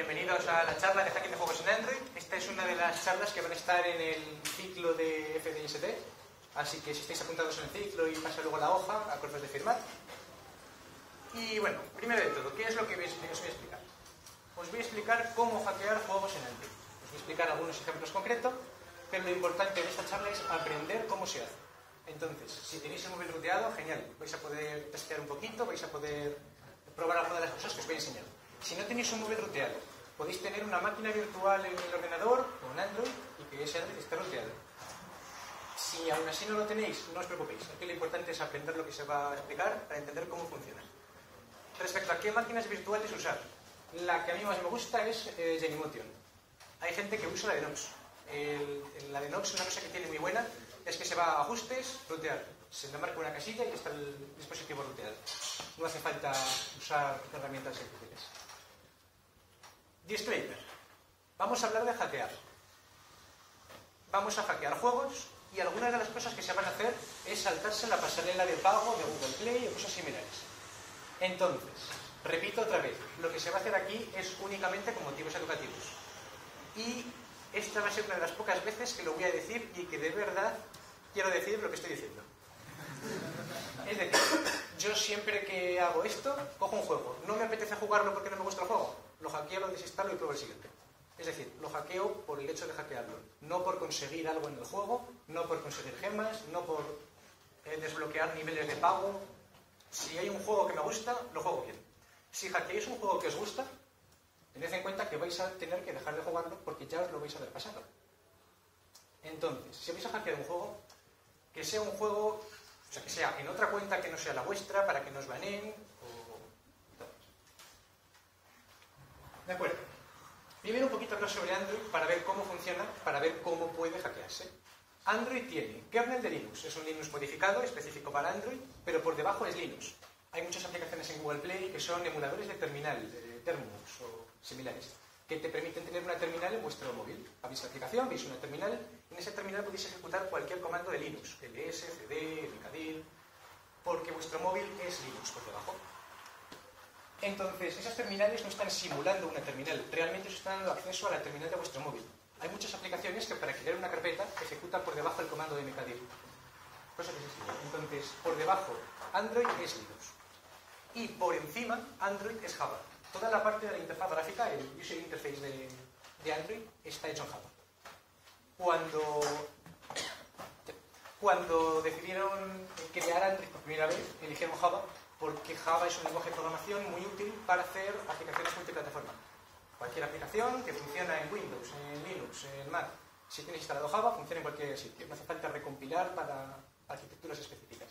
Bienvenidos a la charla de Hacking de Juegos en Android. Esta es una de las charlas que van a estar en el ciclo de FDST, así que si estáis apuntados en el ciclo y pasa luego la hoja, acordaos de firmar. Y bueno, primero de todo, ¿qué es lo que os voy a explicar? Os voy a explicar cómo hackear juegos en Android. Os voy a explicar algunos ejemplos concretos, pero lo importante de esta charla es aprender cómo se hace. Entonces, si tenéis el móvil ruteado, genial, vais a poder testear un poquito, vais a poder probar alguna de las cosas que os voy a enseñar. Si no tenéis un móvil ruteado, podéis tener una máquina virtual en el ordenador con Android y que ese Android esté ruteado. Si aún así no lo tenéis, no os preocupéis. Aquí lo importante es aprender lo que se va a explicar para entender cómo funciona. Respecto a qué máquinas virtuales usar, la que a mí más me gusta es Genymotion. Hay gente que usa la de Nox. La de Nox, una cosa que tiene muy buena es que se va a ajustes, rutear. Se le marca una casilla y está el dispositivo ruteado. No hace falta usar herramientas difíciles. Disclaimer. Vamos a hablar de hackear. Vamos a hackear juegos y algunas de las cosas que se van a hacer es saltarse la pasarela de pago de Google Play o cosas similares. Entonces, repito otra vez, lo que se va a hacer aquí es únicamente con motivos educativos. Y esta va a ser una de las pocas veces que lo voy a decir y que de verdad quiero decir lo que estoy diciendo. Es decir, yo siempre que hago esto, cojo un juego. No me apetece jugarlo porque no me gusta el juego. Lo hackeo, lo desinstalo y pruebo el siguiente. Es decir, lo hackeo por el hecho de hackearlo. No por conseguir algo en el juego, no por conseguir gemas, no por desbloquear niveles de pago. Si hay un juego que me gusta, lo juego bien. Si hackeáis un juego que os gusta, tened en cuenta que vais a tener que dejar de jugarlo porque ya os lo vais a haber pasado. Entonces, si vais a hackear un juego, que sea un juego, o sea, que sea en otra cuenta que no sea la vuestra, para que no os baneen, o... De acuerdo. Primero un poquito hablar sobre Android para ver cómo funciona, para ver cómo puede hackearse. Android tiene kernel de Linux, es un Linux modificado, específico para Android, pero por debajo es Linux. Hay muchas aplicaciones en Google Play que son emuladores de terminal, de Terminux o similares, que te permiten tener una terminal en vuestro móvil. Abrís la aplicación, veis una terminal, y en esa terminal podéis ejecutar cualquier comando de Linux, ls, cd, ricadil, porque vuestro móvil es Linux por debajo. Entonces, esas terminales no están simulando una terminal, realmente os están dando acceso a la terminal de vuestro móvil. Hay muchas aplicaciones que para crear una carpeta ejecutan por debajo el comando de mkdir. Cosa que es así. Entonces, por debajo, Android es Linux. Y por encima, Android es Java. Toda la parte de la interfaz gráfica, el user interface de Android, está hecho en Java. Cuando decidieron crear Android por primera vez, eligieron Java porque Java es un lenguaje de programación muy útil para hacer aplicaciones multiplataforma. Cualquier aplicación que funciona en Windows, en Linux, en Mac, si tienes instalado Java, funciona en cualquier sitio. No hace falta recompilar para arquitecturas específicas.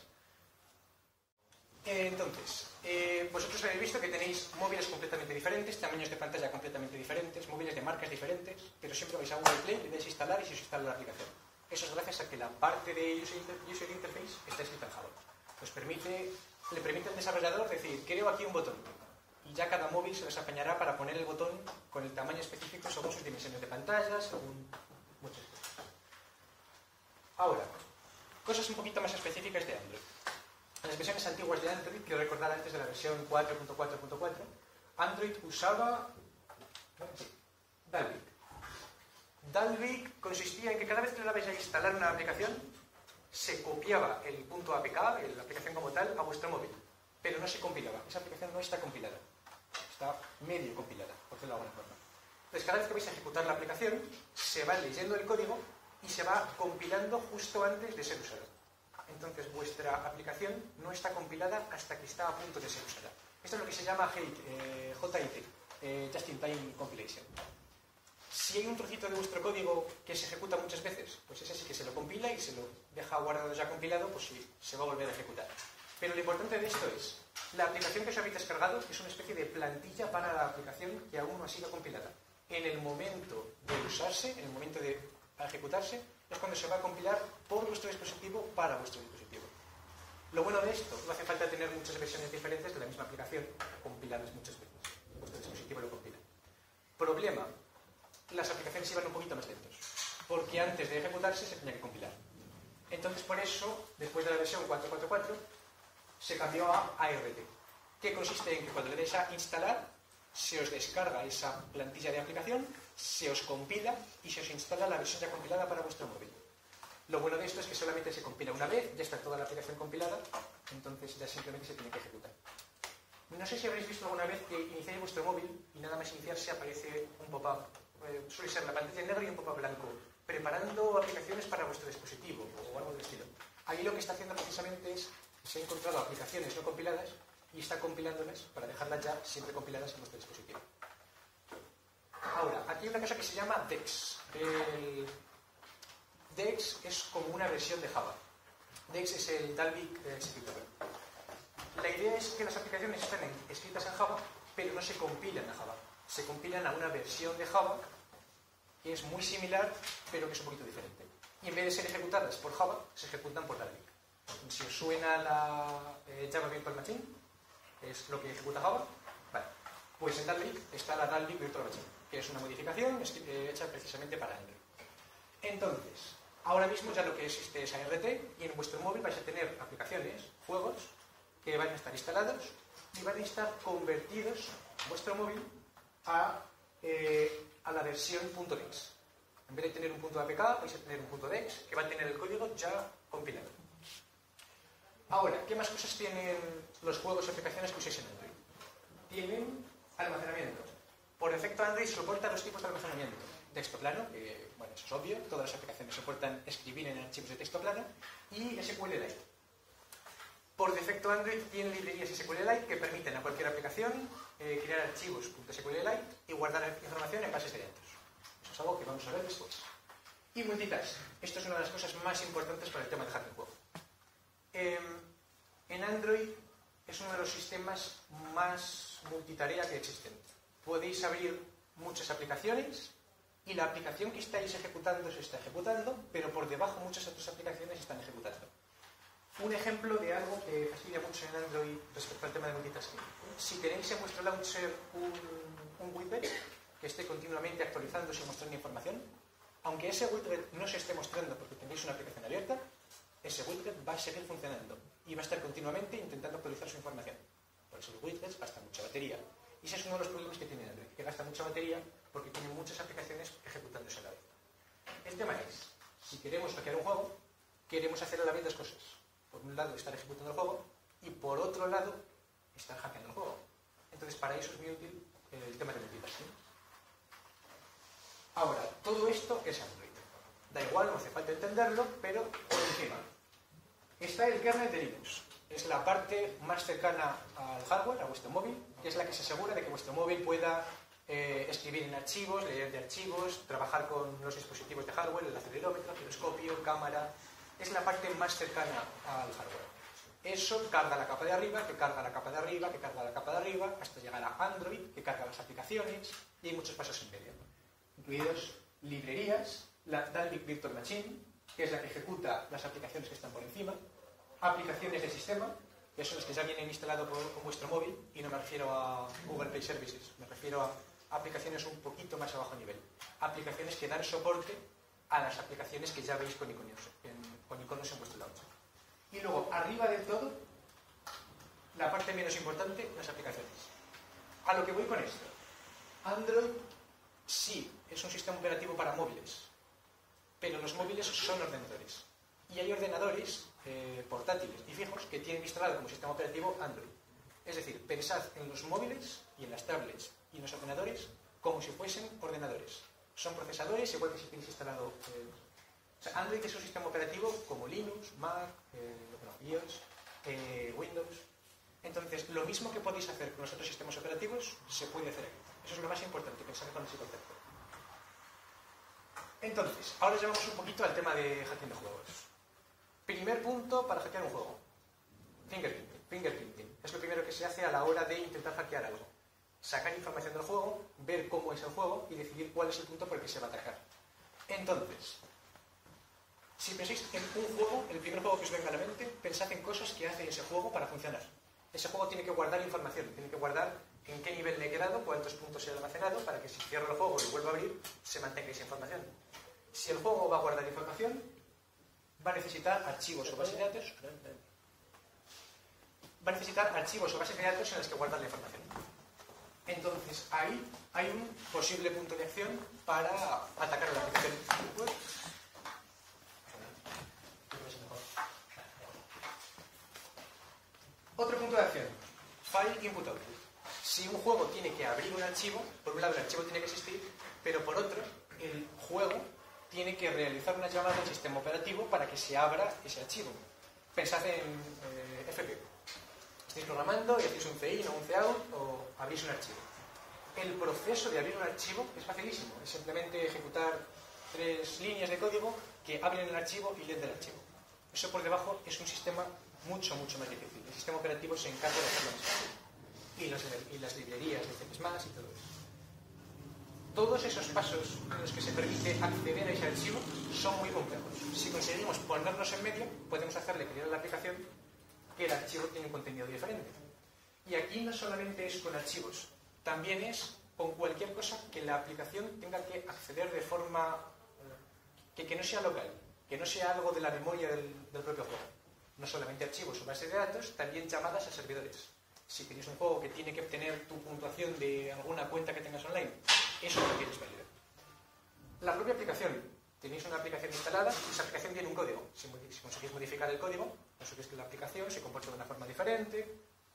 Entonces, vosotros habéis visto que tenéis móviles completamente diferentes, tamaños de pantalla completamente diferentes, móviles de marcas diferentes, pero siempre vais a Google Play, le dais a instalar y se os instala la aplicación. Eso es gracias a que la parte de user interface está escrita en Java. Le permite al desarrollador decir, creo aquí un botón, y ya cada móvil se les apañará para poner el botón con el tamaño específico según sus dimensiones de pantalla, según muchas cosas. Ahora, cosas un poquito más específicas de Android. En las versiones antiguas de Android, quiero recordar antes de la versión 4.4.4, Android usaba Dalvik. Dalvik consistía en que cada vez que le dabais a instalar una aplicación, se copiaba el punto APK, la aplicación como tal, a vuestro móvil, pero no se compilaba. Esa aplicación no está compilada. Está medio compilada, por decirlo de alguna forma. Entonces, cada vez que vais a ejecutar la aplicación, se va leyendo el código y se va compilando justo antes de ser usada. Entonces, vuestra aplicación no está compilada hasta que está a punto de ser usada. Esto es lo que se llama JIT, Just in Time Compilation. Si hay un trocito de vuestro código que se ejecuta muchas veces, pues ese sí que se lo compila y se lo deja guardado ya compilado, pues sí, se va a volver a ejecutar. Pero lo importante de esto es, la aplicación que os habéis descargado es una especie de plantilla para la aplicación que aún no ha sido compilada. En el momento de usarse, en el momento de ejecutarse, es cuando se va a compilar por vuestro dispositivo para vuestro dispositivo. Lo bueno de esto, no hace falta tener muchas versiones diferentes de la misma aplicación compiladas muchas veces. Vuestro dispositivo lo compila. Problema, las aplicaciones iban un poquito más lentos, porque antes de ejecutarse se tenía que compilar. Entonces, por eso, después de la versión 4.4.4, se cambió a ART, que consiste en que cuando le deis a instalar, se os descarga esa plantilla de aplicación, se os compila y se os instala la versión ya compilada para vuestro móvil. Lo bueno de esto es que solamente se compila una vez, ya está toda la aplicación compilada, entonces ya simplemente se tiene que ejecutar. No sé si habréis visto alguna vez que iniciáis vuestro móvil y nada más iniciarse aparece un pop-up, suele ser la pantalla en negro y un pop-up blanco, preparando aplicaciones para vuestro dispositivo o algo del estilo. Ahí lo que está haciendo precisamente es, se ha encontrado aplicaciones no compiladas y está compilándolas para dejarlas ya siempre compiladas en vuestro dispositivo. Ahora, aquí hay una cosa que se llama DEX. El DEX es como una versión de Java. DEX es el Dalvik Executor. La idea es que las aplicaciones están escritas en Java, pero no se compilan a Java. Se compilan a una versión de Java que es muy similar, pero que es un poquito diferente. Y en vez de ser ejecutadas por Java, se ejecutan por Dalvik. Si os suena la Java Virtual Machine, es lo que ejecuta Java, vale. Pues en Dalvik está la Dalvik Virtual Machine, que es una modificación hecha precisamente para Android. Entonces, ahora mismo ya lo que existe es ART y en vuestro móvil vais a tener aplicaciones, juegos, que van a estar instalados y van a estar convertidos vuestro móvil a la versión .dex. En vez de tener un .apk, vais a tener un .dex que va a tener el código ya compilado. Ahora, ¿qué más cosas tienen los juegos y aplicaciones que uséis en Android? Tienen almacenamiento. Por defecto Android soporta dos tipos de almacenamiento. Texto plano, que bueno, eso es obvio, todas las aplicaciones soportan escribir en archivos de texto plano, y SQLite. Por defecto Android tiene librerías SQLite que permiten a cualquier aplicación crear archivos .SQLite y guardar información en bases de datos. Eso es algo que vamos a ver después. Y multitask. Esto es una de las cosas más importantes para el tema de hacker juego. En Android es uno de los sistemas más multitarea que existen. Podéis abrir muchas aplicaciones y la aplicación que estáis ejecutando se está ejecutando, pero por debajo muchas otras aplicaciones están ejecutando. Un ejemplo de algo que fastidia mucho en Android respecto al tema de multitasking. Si tenéis en vuestro launcher un widget que esté continuamente actualizándose y mostrando información, aunque ese widget no se esté mostrando porque tenéis una aplicación abierta, ese widget va a seguir funcionando y va a estar continuamente intentando actualizar su información. Por eso los widgets gastan mucha batería. Y ese es uno de los problemas que tiene Android, que gasta mucha batería porque tiene muchas aplicaciones ejecutándose a la vez. El tema es, si queremos hackear un juego, queremos hacer a la vez dos cosas. Por un lado, estar ejecutando el juego y por otro lado, estar hackeando el juego. Entonces, para eso es muy útil el tema de multitasking. Ahora, todo esto es Android. Da igual, no hace falta entenderlo, pero por encima está el kernel de Linux. Es la parte más cercana al hardware, a vuestro móvil, que es la que se asegura de que vuestro móvil pueda escribir en archivos, leer de archivos, trabajar con los dispositivos de hardware, el acelerómetro, giroscopio, cámara. Es la parte más cercana al hardware. Eso carga la capa de arriba, que carga la capa de arriba, que carga la capa de arriba, hasta llegar a Android, que carga las aplicaciones, y hay muchos pasos en medio. Incluidos librerías, la Dalvik Virtual Machine, que es la que ejecuta las aplicaciones que están por encima, aplicaciones de sistema, que son las que ya vienen instaladas con vuestro móvil, y no me refiero a Google Play Services, me refiero a aplicaciones un poquito más a bajo nivel. Aplicaciones que dan soporte a las aplicaciones que ya veis con iconos en vuestro launcher. Y luego, arriba del todo, la parte menos importante, las aplicaciones. A lo que voy con esto. Android sí es un sistema operativo para móviles, pero los móviles son ordenadores. Y hay ordenadores portátiles y fijos que tienen instalado como sistema operativo Android. Es decir, pensad en los móviles y en las tablets y en los ordenadores como si fuesen ordenadores. Son procesadores, igual que si tenéis instalado... Android es un sistema operativo como Linux, Mac, iOS, Windows. Entonces, lo mismo que podéis hacer con los otros sistemas operativos, se puede hacer aquí. Eso es lo más importante, pensar con ese concepto. Entonces, ahora llevamos un poquito al tema de hacking de juegos. Primer punto para hackear un juego. Fingerprinting. Es lo primero que se hace a la hora de intentar hackear algo. Sacar información del juego, ver cómo es el juego y decidir cuál es el punto por el que se va a atacar. Entonces, si pensáis en un juego, el primer juego que os venga a la mente, pensad en cosas que hace ese juego para funcionar. Ese juego tiene que guardar información, tiene que guardar en qué nivel le he quedado, cuántos puntos se han almacenado, para que si cierro el juego y vuelvo a abrir, se mantenga esa información. Si el juego va a guardar información, va a necesitar archivos o bases de datos. Va a necesitar archivos o bases de datos en las que guardar la información. Entonces, ahí hay un posible punto de acción para atacar a la aplicación web. Otro punto de acción, file input output. Si un juego tiene que abrir un archivo, por un lado el archivo tiene que existir, pero por otro, el juego tiene que realizar una llamada al sistema operativo para que se abra ese archivo. Pensad en FP. Estáis programando y hacéis un CIN o un COUT o abrís un archivo. El proceso de abrir un archivo es facilísimo. Es simplemente ejecutar 3 líneas de código que abren el archivo y leen del archivo. Eso por debajo es un sistema mucho más difícil. El sistema operativo se encarga de hacerlo más fácil. Y las librerías de C++ y todo eso. Todos esos pasos en los que se permite acceder a ese archivo son muy complejos. Si conseguimos ponernos en medio, podemos hacerle creer a la aplicación que el archivo tiene un contenido diferente. Y aquí no solamente es con archivos, también es con cualquier cosa que la aplicación tenga que acceder de forma que no sea local, que no sea algo de la memoria del propio juego. No solamente archivos o bases de datos, también llamadas a servidores. Si tienes un juego que tiene que obtener tu puntuación de alguna cuenta que tengas online, eso no lo tienes válido. La propia aplicación, tenéis una aplicación instalada y esa aplicación tiene un código. Si conseguís modificar el código, conseguís que la aplicación se comporte de una forma diferente.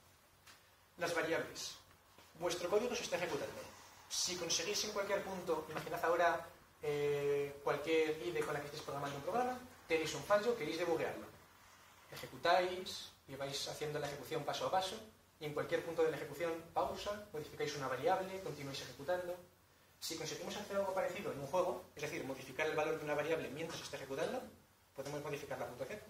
Las variables. Vuestro código se está ejecutando. Si conseguís en cualquier punto, imaginad ahora cualquier IDE con la que estéis programando un programa, tenéis un fallo, queréis debuguearlo. Ejecutáis y vais haciendo la ejecución paso a paso y en cualquier punto de la ejecución pausa, modificáis una variable, continuáis ejecutando. Si conseguimos hacer algo parecido en un juego, es decir, modificar el valor de una variable mientras se está ejecutando, podemos modificar la puntuación.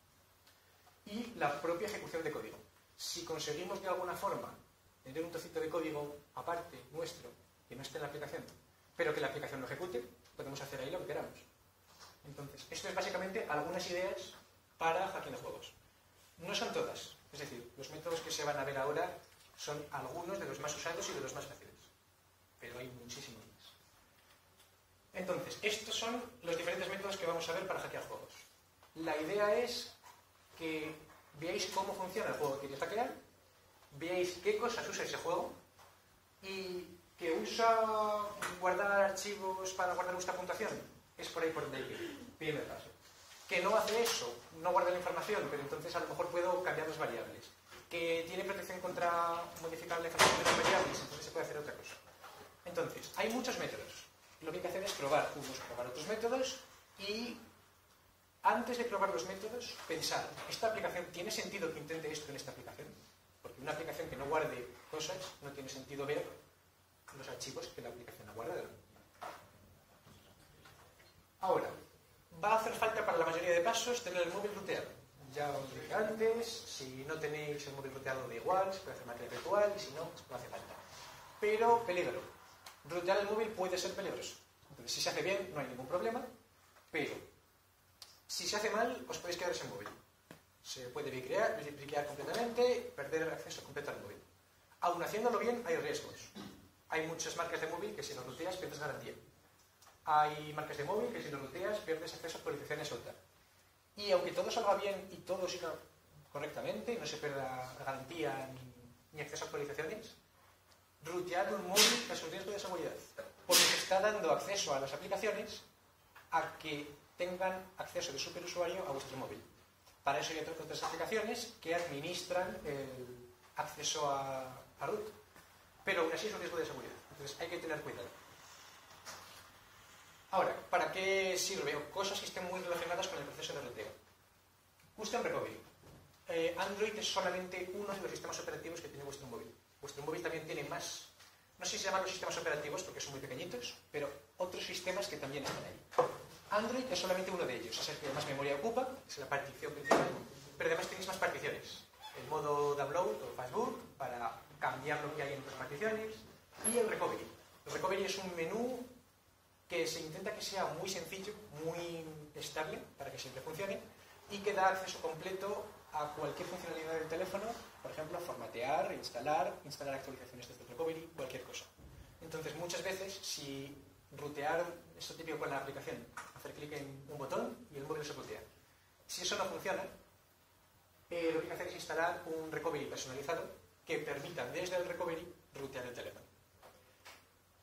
Y la propia ejecución de código. Si conseguimos de alguna forma tener un trocito de código aparte, nuestro, que no esté en la aplicación, pero que la aplicación lo ejecute, podemos hacer ahí lo que queramos. Entonces, esto es básicamente algunas ideas para hackear juegos. No son todas, es decir, los métodos que se van a ver ahora son algunos de los más usados y de los más fáciles, pero hay muchísimos más. Entonces, estos son los diferentes métodos que vamos a ver para hackear juegos. La idea es que veáis cómo funciona el juego que queréis hackear, veáis qué cosas usa ese juego y que usa guardar archivos para guardar vuestra puntuación. Es por ahí por donde hay que ir. Primer paso. Que no hace eso, no guarda la información, pero entonces a lo mejor puedo cambiar las variables. Que tiene protección contra modificar la información de las variables, entonces se puede hacer otra cosa. Entonces, hay muchos métodos. Lo que hay que hacer es probar unos, probar otros métodos y antes de probar los métodos, pensar, ¿esta aplicación tiene sentido que intente esto en esta aplicación? Porque una aplicación que no guarde cosas no tiene sentido ver los archivos que la aplicación ha guardado. Ahora, va a hacer falta para la mayoría de pasos tener el móvil ruteado. Ya os dije antes, si no tenéis el móvil ruteado da igual, se puede hacer máquina virtual y si no, no hace falta. Pero peligro. Rutear el móvil puede ser peligroso. Entonces, si se hace bien, no hay ningún problema, pero si se hace mal, os podéis quedar sin móvil. Se puede briquear completamente, perder el acceso completo al móvil. Aun haciéndolo bien, hay riesgos. Hay muchas marcas de móvil que si lo ruteas pierdes garantía. Hay marcas de móvil que si lo ruteas pierdes acceso a actualizaciones OTA. Y aunque todo salga bien y todo siga correctamente, no se pierda garantía ni acceso a actualizaciones, rutear un móvil es un riesgo de seguridad. Porque se está dando acceso a las aplicaciones a que tengan acceso de superusuario a vuestro móvil. Para eso hay otras aplicaciones que administran el acceso a root. Pero aún así es un riesgo de seguridad. Entonces hay que tener cuidado. Ahora, ¿para qué sirve? O cosas que estén muy relacionadas con el proceso de ruteo. Custom Recovery. Android es solamente uno de los sistemas operativos que tiene vuestro móvil. Vuestro móvil también tiene más, no sé si se llaman los sistemas operativos porque son muy pequeñitos, pero otros sistemas que también están ahí. Android es solamente uno de ellos, es el que más memoria ocupa, es la partición principal, pero además tenéis más particiones. El modo download o fastboot para cambiar lo que hay en otras particiones y el recovery. El recovery es un menú que se intenta que sea muy sencillo, muy estable para que siempre funcione y que da acceso completo a cualquier funcionalidad del teléfono, por ejemplo, formatear, instalar actualizaciones desde el recovery, cualquier cosa. Entonces, muchas veces, si rutear, esto típico con la aplicación, hacer clic en un botón y el móvil se rutea. Si eso no funciona, lo que hay que hacer es instalar un recovery personalizado que permita desde el recovery rutear el teléfono.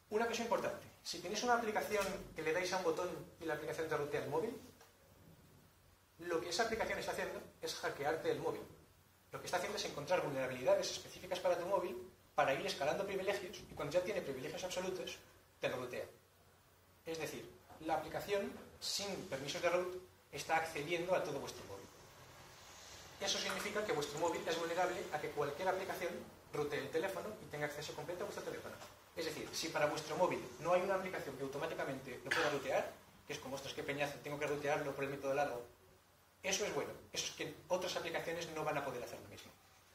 Una cosa importante, si tenéis una aplicación que le dais a un botón y la aplicación te rutea el móvil, lo que esa aplicación está haciendo es hackearte el móvil. Lo que está haciendo es encontrar vulnerabilidades específicas para tu móvil para ir escalando privilegios y cuando ya tiene privilegios absolutos, te lo rutea. Es decir, la aplicación, sin permisos de root, está accediendo a todo vuestro móvil. Eso significa que vuestro móvil es vulnerable a que cualquier aplicación rutee el teléfono y tenga acceso completo a vuestro teléfono. Es decir, si para vuestro móvil no hay una aplicación que automáticamente lo pueda rutear, que es como, ostras, qué peñazo, tengo que rutearlo por el método largo, eso es bueno. Eso es que otras aplicaciones no van a poder hacer lo mismo.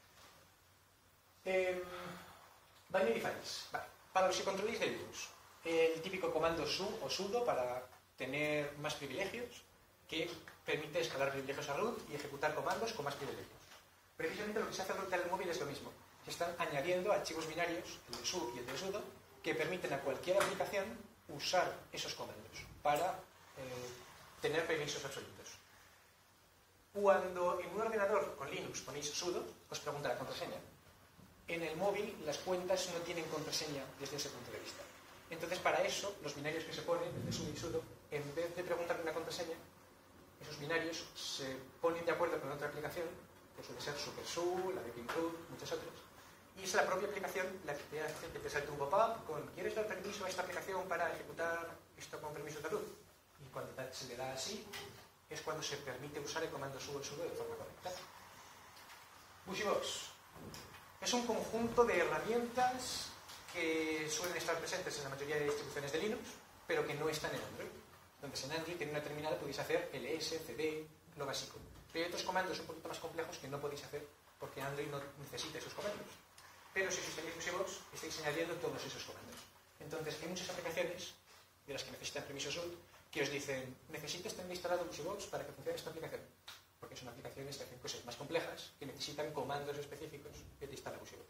Binary files. Vale. Para los que controléis de Linux, el típico comando su o sudo para tener más privilegios, que permite escalar privilegios a root y ejecutar comandos con más privilegios. Precisamente lo que se hace al rutear el móvil es lo mismo. Se están añadiendo archivos binarios, el de su y el de sudo, que permiten a cualquier aplicación usar esos comandos para tener privilegios absolutos. Cuando en un ordenador con Linux ponéis sudo, os pregunta la contraseña. En el móvil las cuentas no tienen contraseña desde ese punto de vista. Entonces, para eso, los binarios que se ponen, el de sudo y sudo, en vez de preguntar una contraseña, esos binarios se ponen de acuerdo con otra aplicación, que suele ser SuperSU, la de PimRoot, muchas otras, y es la propia aplicación la que te hace que te salte un pop-up con ¿quieres dar permiso a esta aplicación para ejecutar esto con permiso de root? Y cuando se le da así, es cuando se permite usar el comando sudo de forma correcta. BushyBox es un conjunto de herramientas que suelen estar presentes en la mayoría de distribuciones de Linux, pero que no están en Android. Entonces, en Android, en una terminal, podéis hacer ls, cd, lo básico. Pero hay otros comandos un poquito más complejos que no podéis hacer porque Android no necesita esos comandos. Pero si instáis BushyBox, estáis añadiendo todos esos comandos. Entonces, hay muchas aplicaciones de las que necesitan permisos root que os dicen, necesitas tener instalado BushyBox para que funcione esta aplicación. Porque son aplicaciones que hacen cosas más complejas, que necesitan comandos específicos que te instala BushyBox.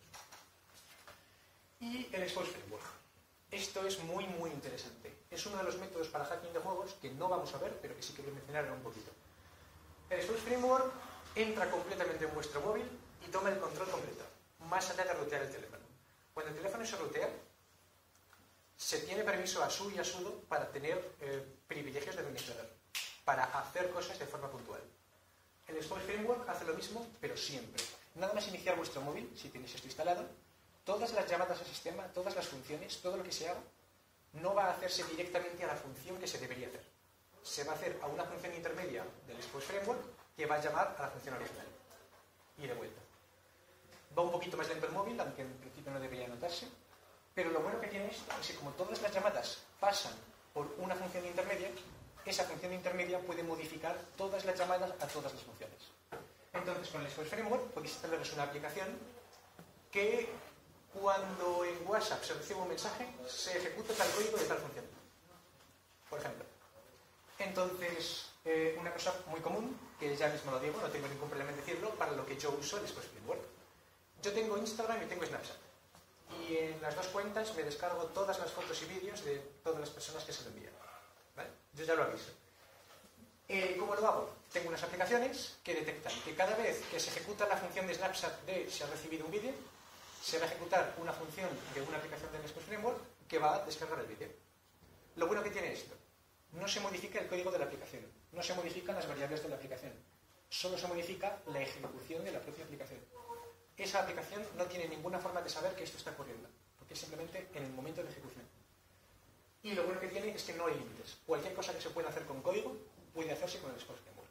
Y el Expose Framework. Esto es muy, muy interesante. Es uno de los métodos para hacking de juegos que no vamos a ver, pero que sí que voy a mencionar un poquito. El Expose Framework entra completamente en vuestro móvil y toma el control completo, más allá de rutear el teléfono. Cuando el teléfono se rutea, se tiene permiso a su y a sudo para tener privilegios de administrador, para hacer cosas de forma puntual. El Expose Framework hace lo mismo, pero siempre. Nada más iniciar vuestro móvil, si tenéis esto instalado, todas las llamadas al sistema, todas las funciones, todo lo que se haga, no va a hacerse directamente a la función que se debería hacer. Se va a hacer a una función intermedia del Expose Framework que va a llamar a la función original. Y de vuelta. Va un poquito más lento el móvil, aunque en principio no debería notarse, pero lo bueno que tiene esto es que como todas las llamadas pasan por una función intermedia, esa función intermedia puede modificar todas las llamadas a todas las funciones. Entonces, con el Expose Framework podéis instalaros una aplicación que cuando en WhatsApp se recibe un mensaje, se ejecuta tal código de tal función. Por ejemplo. Entonces, una cosa muy común, que ya mismo lo digo, no tengo ningún problema en decirlo, para lo que yo uso el Expose Framework. Yo tengo Instagram y tengo Snapchat. Y en las dos cuentas me descargo todas las fotos y vídeos de todas las personas que se lo envían. ¿Vale? Yo ya lo aviso. ¿Cómo lo hago? Tengo unas aplicaciones que detectan que cada vez que se ejecuta la función de Snapchat de se ha recibido un vídeo, se va a ejecutar una función de una aplicación del Expose Framework que va a descargar el vídeo. Lo bueno que tiene esto, no se modifica el código de la aplicación, no se modifican las variables de la aplicación, solo se modifica la ejecución de la propia aplicación. Esa aplicación no tiene ninguna forma de saber que esto está ocurriendo, porque es simplemente en el momento de ejecución. Y lo bueno que tiene es que no hay límites. Cualquier cosa que se pueda hacer con código puede hacerse con el Expose Framework.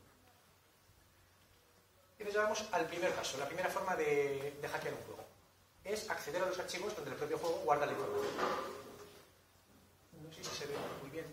Y nos llevamos al primer paso, la primera forma de hackear un juego. Es acceder a los archivos donde el propio juego guarda la información. No sé si se ve muy bien.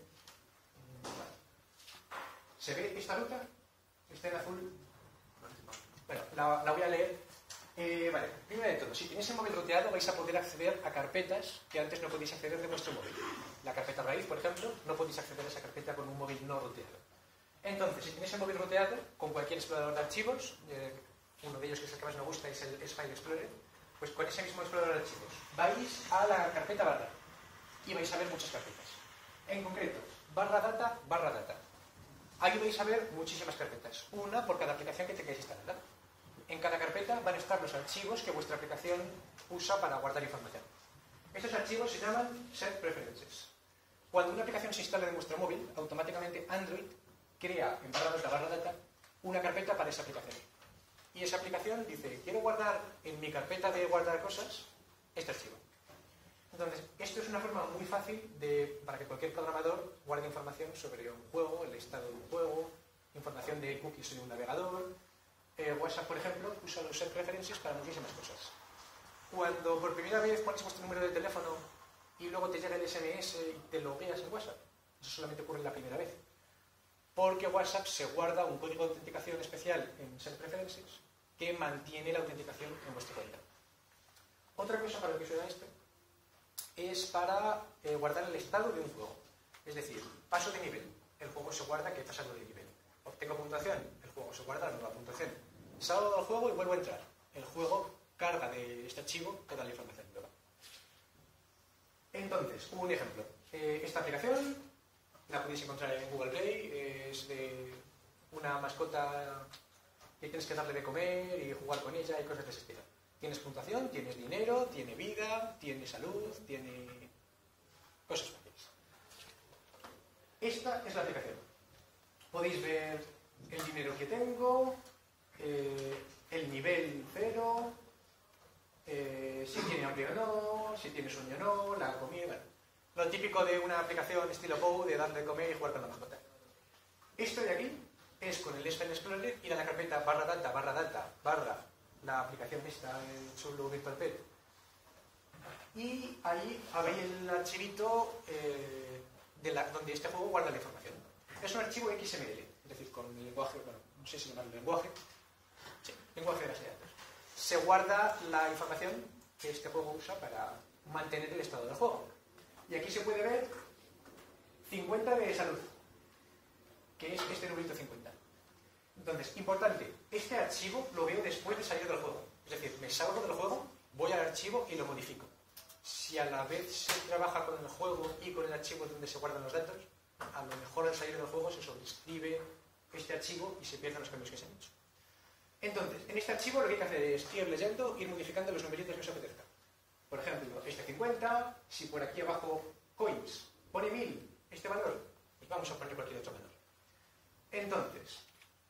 ¿Se ve esta ruta? ¿Está en azul? Bueno, la voy a leer. Vale, primero de todo, si tenéis el móvil roteado vais a poder acceder a carpetas que antes no podéis acceder de vuestro móvil. La carpeta raíz, por ejemplo, no podéis acceder a esa carpeta con un móvil no roteado. Entonces, si tenéis el móvil roteado, con cualquier explorador de archivos, uno de ellos que es el que más me gusta es el File Explorer, pues con ese mismo explorador de archivos vais a la carpeta barra y vais a ver muchas carpetas. En concreto, barra data. Ahí vais a ver muchísimas carpetas, una por cada aplicación que tengáis instalada. En cada carpeta van a estar los archivos que vuestra aplicación usa para guardar información. Estos archivos se llaman Set Preferences. Cuando una aplicación se instala en vuestro móvil, automáticamente Android crea en /data una carpeta para esa aplicación. Y esa aplicación dice, quiero guardar en mi carpeta de guardar cosas este archivo. Entonces, esto es una forma muy fácil para que cualquier programador guarde información sobre un juego, el estado de un juego, información de cookies en un navegador. WhatsApp, por ejemplo, usa los set preferences para muchísimas cosas. Cuando por primera vez pones vuestro número de teléfono y luego te llega el SMS y te logueas en WhatsApp, eso solamente ocurre la primera vez. Porque WhatsApp se guarda un código de autenticación especial en set preferences que mantiene la autenticación en vuestra cuenta. Otra cosa para lo que se da esto es para guardar el estado de un juego. Es decir, paso de nivel, el juego se guarda que he pasado de nivel. Obtengo puntuación, el juego se guarda la nueva puntuación. Salgo del juego y vuelvo a entrar. El juego carga de este archivo toda la información nueva. Entonces, un ejemplo. Esta aplicación la podéis encontrar en Google Play. Es de una mascota que tienes que darle de comer y jugar con ella y cosas de ese estilo. Tienes puntuación, tienes dinero, tiene vida, tiene salud, tiene cosas fáciles. Esta es la aplicación. Podéis ver el dinero que tengo, el nivel 0, si tiene hambre o no, si tiene sueño o no, la comida, bueno, lo típico de una aplicación estilo Go de darle de comer y jugar con la mascota. Esto de aquí es con el File Explorer ir a la carpeta /data la aplicación esta, el Solo Virtual Pet, y ahí habéis el archivito donde este juego guarda la información. Es un archivo XML, es decir, con el lenguaje, bueno, no sé si llamarlo lenguaje, sí, lenguaje de base de datos. Se guarda la información que este juego usa para mantener el estado del juego. Y aquí se puede ver 50 de salud, que es este numerito 50. Entonces, importante, este archivo lo veo después de salir del juego. Es decir, me salgo del juego, voy al archivo y lo modifico. Si a la vez se trabaja con el juego y con el archivo donde se guardan los datos, a lo mejor al salir del juego se sobreescribe este archivo y se pierden los cambios que se han hecho. Entonces, en este archivo lo que hay que hacer es ir leyendo, ir modificando los numeritos que os apetezca. Por ejemplo, este 50, si por aquí abajo coins pone 1000, este valor, pues vamos a poner cualquier otro valor. Entonces,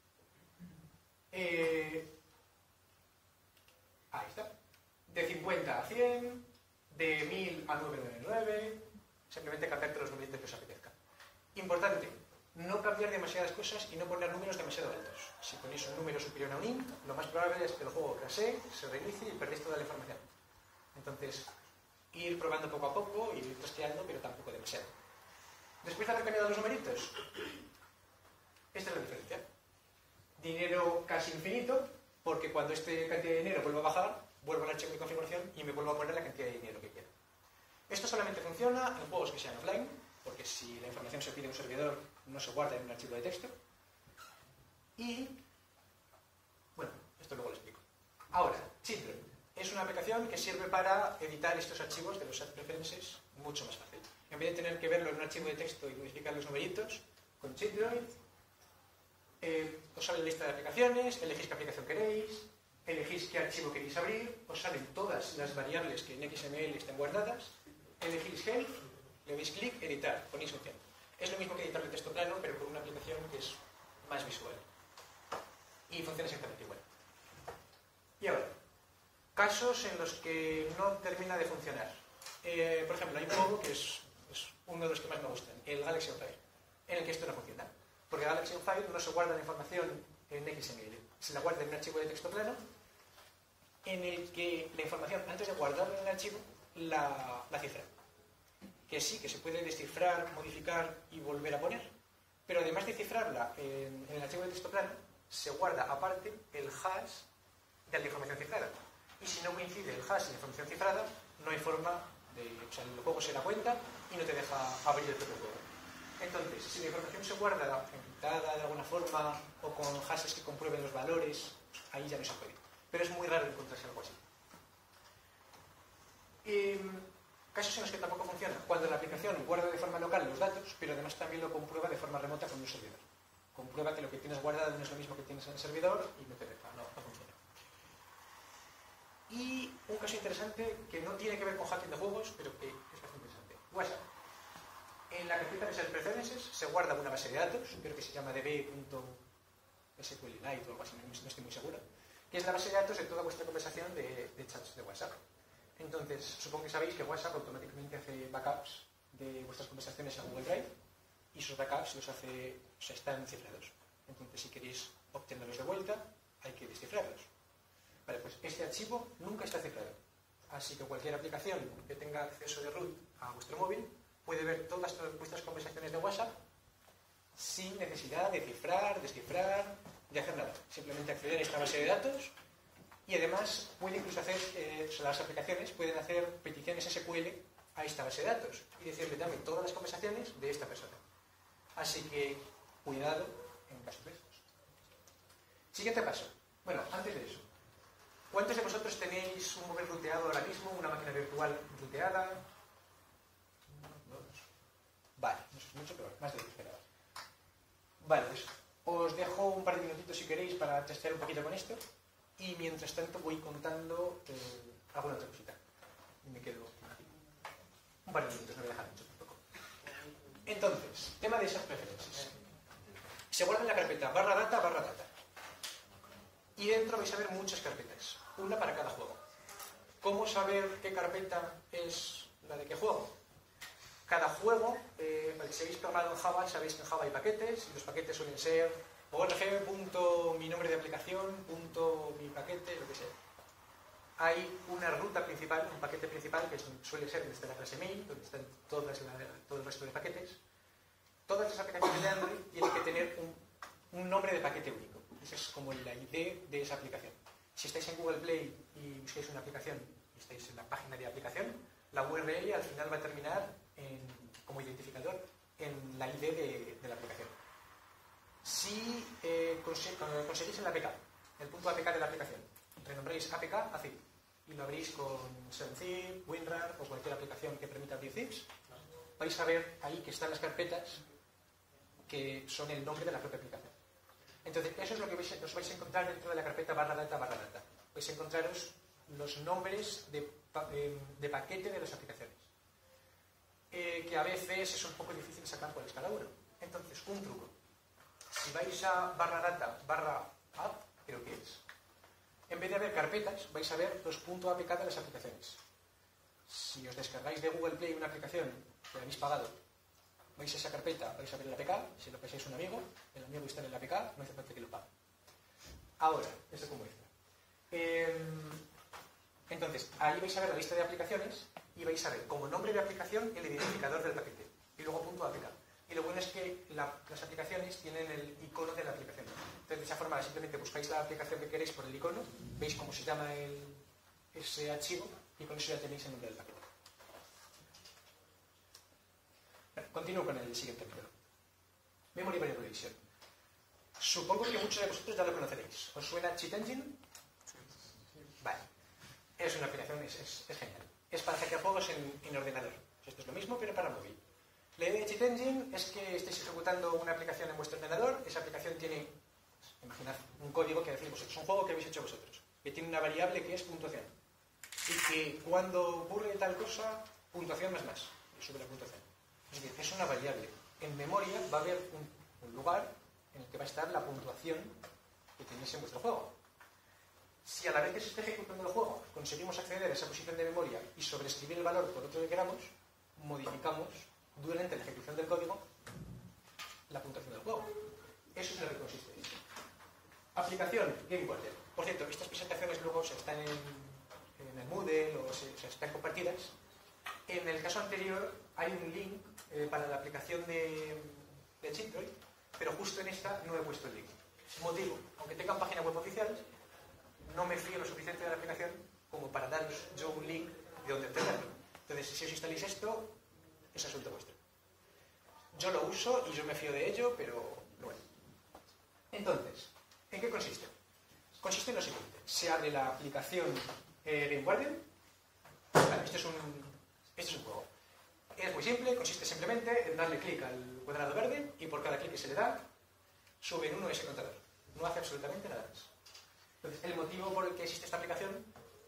ahí está. De 50 a 100, de 1000 a 999, simplemente cambiarte los numeritos que os apetezca. Importante, no cambiar demasiadas cosas y no poner números demasiado altos. Si ponéis un número superior a un int, lo más probable es que el juego crashee, se reinicie y perdéis toda la información. Entonces, ir probando poco a poco, ir trasteando, pero tampoco demasiado. Después de haber cambiado los numeritos, esta es la diferencia. Dinero casi infinito, porque cuando esta cantidad de dinero vuelva a bajar, vuelvo al archivo de configuración y me vuelvo a poner la cantidad de dinero que quiero. Esto solamente funciona en juegos que sean offline, porque si la información se pide a un servidor, no se guarda en un archivo de texto. Y, bueno, esto luego lo explico. Ahora, Children es una aplicación que sirve para editar estos archivos de los set preferences mucho más fácil. En vez de tener que verlo en un archivo de texto y modificar los numeritos, con Children os sale la lista de aplicaciones, elegís qué aplicación queréis, elegís qué archivo queréis abrir, os salen todas las variables que en XML están guardadas, elegís Help, le dais clic, editar, ponéis opción. Es lo mismo que editar el texto plano, pero con una aplicación que es más visual. Y funciona exactamente igual. Y ahora, casos en los que no termina de funcionar. Por ejemplo, hay un juego que es uno de los que más me gustan, el Galaxy on Fire, en el que esto no funciona. Porque Galaxy on Fire no se guarda la información en XML, se la guarda en un archivo de texto plano, en el que la información, antes de guardarla en el archivo, la cifra. Que sí, que se puede descifrar, modificar y volver a poner, pero además de cifrarla en el archivo de texto plano, se guarda aparte el hash de la información cifrada. Y si no coincide el hash y la información cifrada, no hay forma de... O sea, el juego se da cuenta y no te deja abrir el propio juego. Entonces, si la información se guarda encriptada de alguna forma o con hashes que comprueben los valores, ahí ya no se puede. Pero es muy raro encontrarse algo así. Casos en los que tampoco funciona. Cuando la aplicación guarda de forma local los datos, pero además también lo comprueba de forma remota con un servidor. Comprueba que lo que tienes guardado no es lo mismo que tienes en el servidor y no te deja, no funciona. Y un caso interesante que no tiene que ver con hacking de juegos, pero que es bastante interesante. WhatsApp. En la carpeta de Set Preferences se guarda una base de datos, creo que se llama db.sqlite o algo así, no estoy muy seguro, que es la base de datos de toda vuestra conversación de chats de WhatsApp. Entonces, supongo que sabéis que WhatsApp automáticamente hace backups de vuestras conversaciones a Google Drive y sus backups están cifrados. Entonces, si queréis obtenerlos de vuelta, hay que descifrarlos. Vale, pues este archivo nunca está cifrado. Así que cualquier aplicación que tenga acceso de root a vuestro móvil puede ver todas vuestras conversaciones de WhatsApp sin necesidad de cifrar, descifrar, de hacer nada. Simplemente acceder a esta base de datos y además puede incluso hacer, las aplicaciones pueden hacer peticiones SQL a esta base de datos y decirle, dame todas las conversaciones de esta persona. Así que, cuidado en casos de estos. Siguiente paso. Bueno, antes de eso. ¿Cuántos de vosotros tenéis un móvil ruteado ahora mismo, una máquina virtual ruteada? 1, 2. Vale, no es mucho, pero más de lo que esperaba. Vale, pues os dejo un par de minutitos si queréis para testear un poquito con esto y mientras tanto voy contando alguna otra cosita. Y me quedo aquí. Un par de minutos, no voy a dejar mucho tampoco. Entonces, tema de esas preferencias. Se guarda en la carpeta /data/data. Y dentro vais a ver muchas carpetas, una para cada juego. ¿Cómo saber qué carpeta es la de qué juego? Cada juego, si habéis programado en Java, sabéis que en Java hay paquetes, y los paquetes suelen ser org.minombre-de-aplicación, .mi paquete, lo que sea. Hay una ruta principal, un paquete principal, que suele ser donde está la clase main, donde están todo el resto de paquetes. Todas las aplicaciones de Android tienen que tener un nombre de paquete único. Esa es como la ID de esa aplicación. Si estáis en Google Play y buscáis una aplicación y estáis en la página de aplicación, la URL al final va a terminar como identificador en la ID de la aplicación. Si conseguís el APK, el punto APK de la aplicación, renombréis APK a zip y lo abrís con 7zip, WinRAR o cualquier aplicación que permita abrir zips, vais a ver ahí que están las carpetas que son el nombre de la propia aplicación. Entonces, eso es lo que os vais a encontrar dentro de la carpeta /data/data. Vais a encontraros los nombres de paquete de las aplicaciones. Que a veces es un poco difícil sacar cuál es cada uno. Entonces, un truco. Si vais a /data/app, creo que es, en vez de haber carpetas, vais a ver los .apk de las aplicaciones. Si os descargáis de Google Play una aplicación que habéis pagado, vais a esa carpeta, vais a ver el APK, si lo pasáis a un amigo, el amigo está en el APK, no hace falta que lo pague. Ahora, esto como extra. Entonces, ahí vais a ver la lista de aplicaciones y vais a ver como nombre de aplicación el identificador del paquete y luego .apk. Y lo bueno es que las aplicaciones tienen el icono de la aplicación. Entonces, de esa forma, simplemente buscáis la aplicación que queréis por el icono, veis cómo se llama ese archivo y con eso ya tenéis el nombre del paquete. Continúo con el siguiente método. Memory Variabilization. Supongo que muchos de vosotros ya lo conoceréis. ¿Os suena Cheat Engine? Vale. Es una aplicación, es genial. Es para hackear juegos en ordenador. Esto es lo mismo, pero para móvil. La idea de Cheat Engine es que estéis ejecutando una aplicación en vuestro ordenador. Esa aplicación tiene, imaginad, un código que decís vosotros. Es un juego que habéis hecho vosotros. Que tiene una variable que es puntuación. Y que cuando ocurre tal cosa, puntuación más. Y sube la puntuación. Es decir, es una variable. En memoria va a haber un lugar en el que va a estar la puntuación que tenéis en vuestro juego. Si a la vez que se esté ejecutando el juego conseguimos acceder a esa posición de memoria y sobreescribir el valor por otro que queramos, modificamos durante la ejecución del código la puntuación del juego. Eso es lo que consiste en esto. Aplicación GameWarden. Por cierto, estas presentaciones luego están en el Moodle o están compartidas. En el caso anterior hay un link para la aplicación de Chipdroid, pero justo en esta no he puesto el link. Motivo, aunque tengan página web oficial, no me fío lo suficiente de la aplicación como para daros yo un link de donde entenderlo. Entonces, si os instaláis esto, es asunto vuestro. Yo lo uso y yo me fío de ello, pero bueno. Entonces, ¿en qué consiste? Consiste en lo siguiente. Se abre la aplicación GameWarden. Vale, esto es un juego. Es muy simple, consiste simplemente en darle clic al cuadrado verde y por cada clic que se le da, sube en 1 ese contador. No hace absolutamente nada más. Entonces, el motivo por el que existe esta aplicación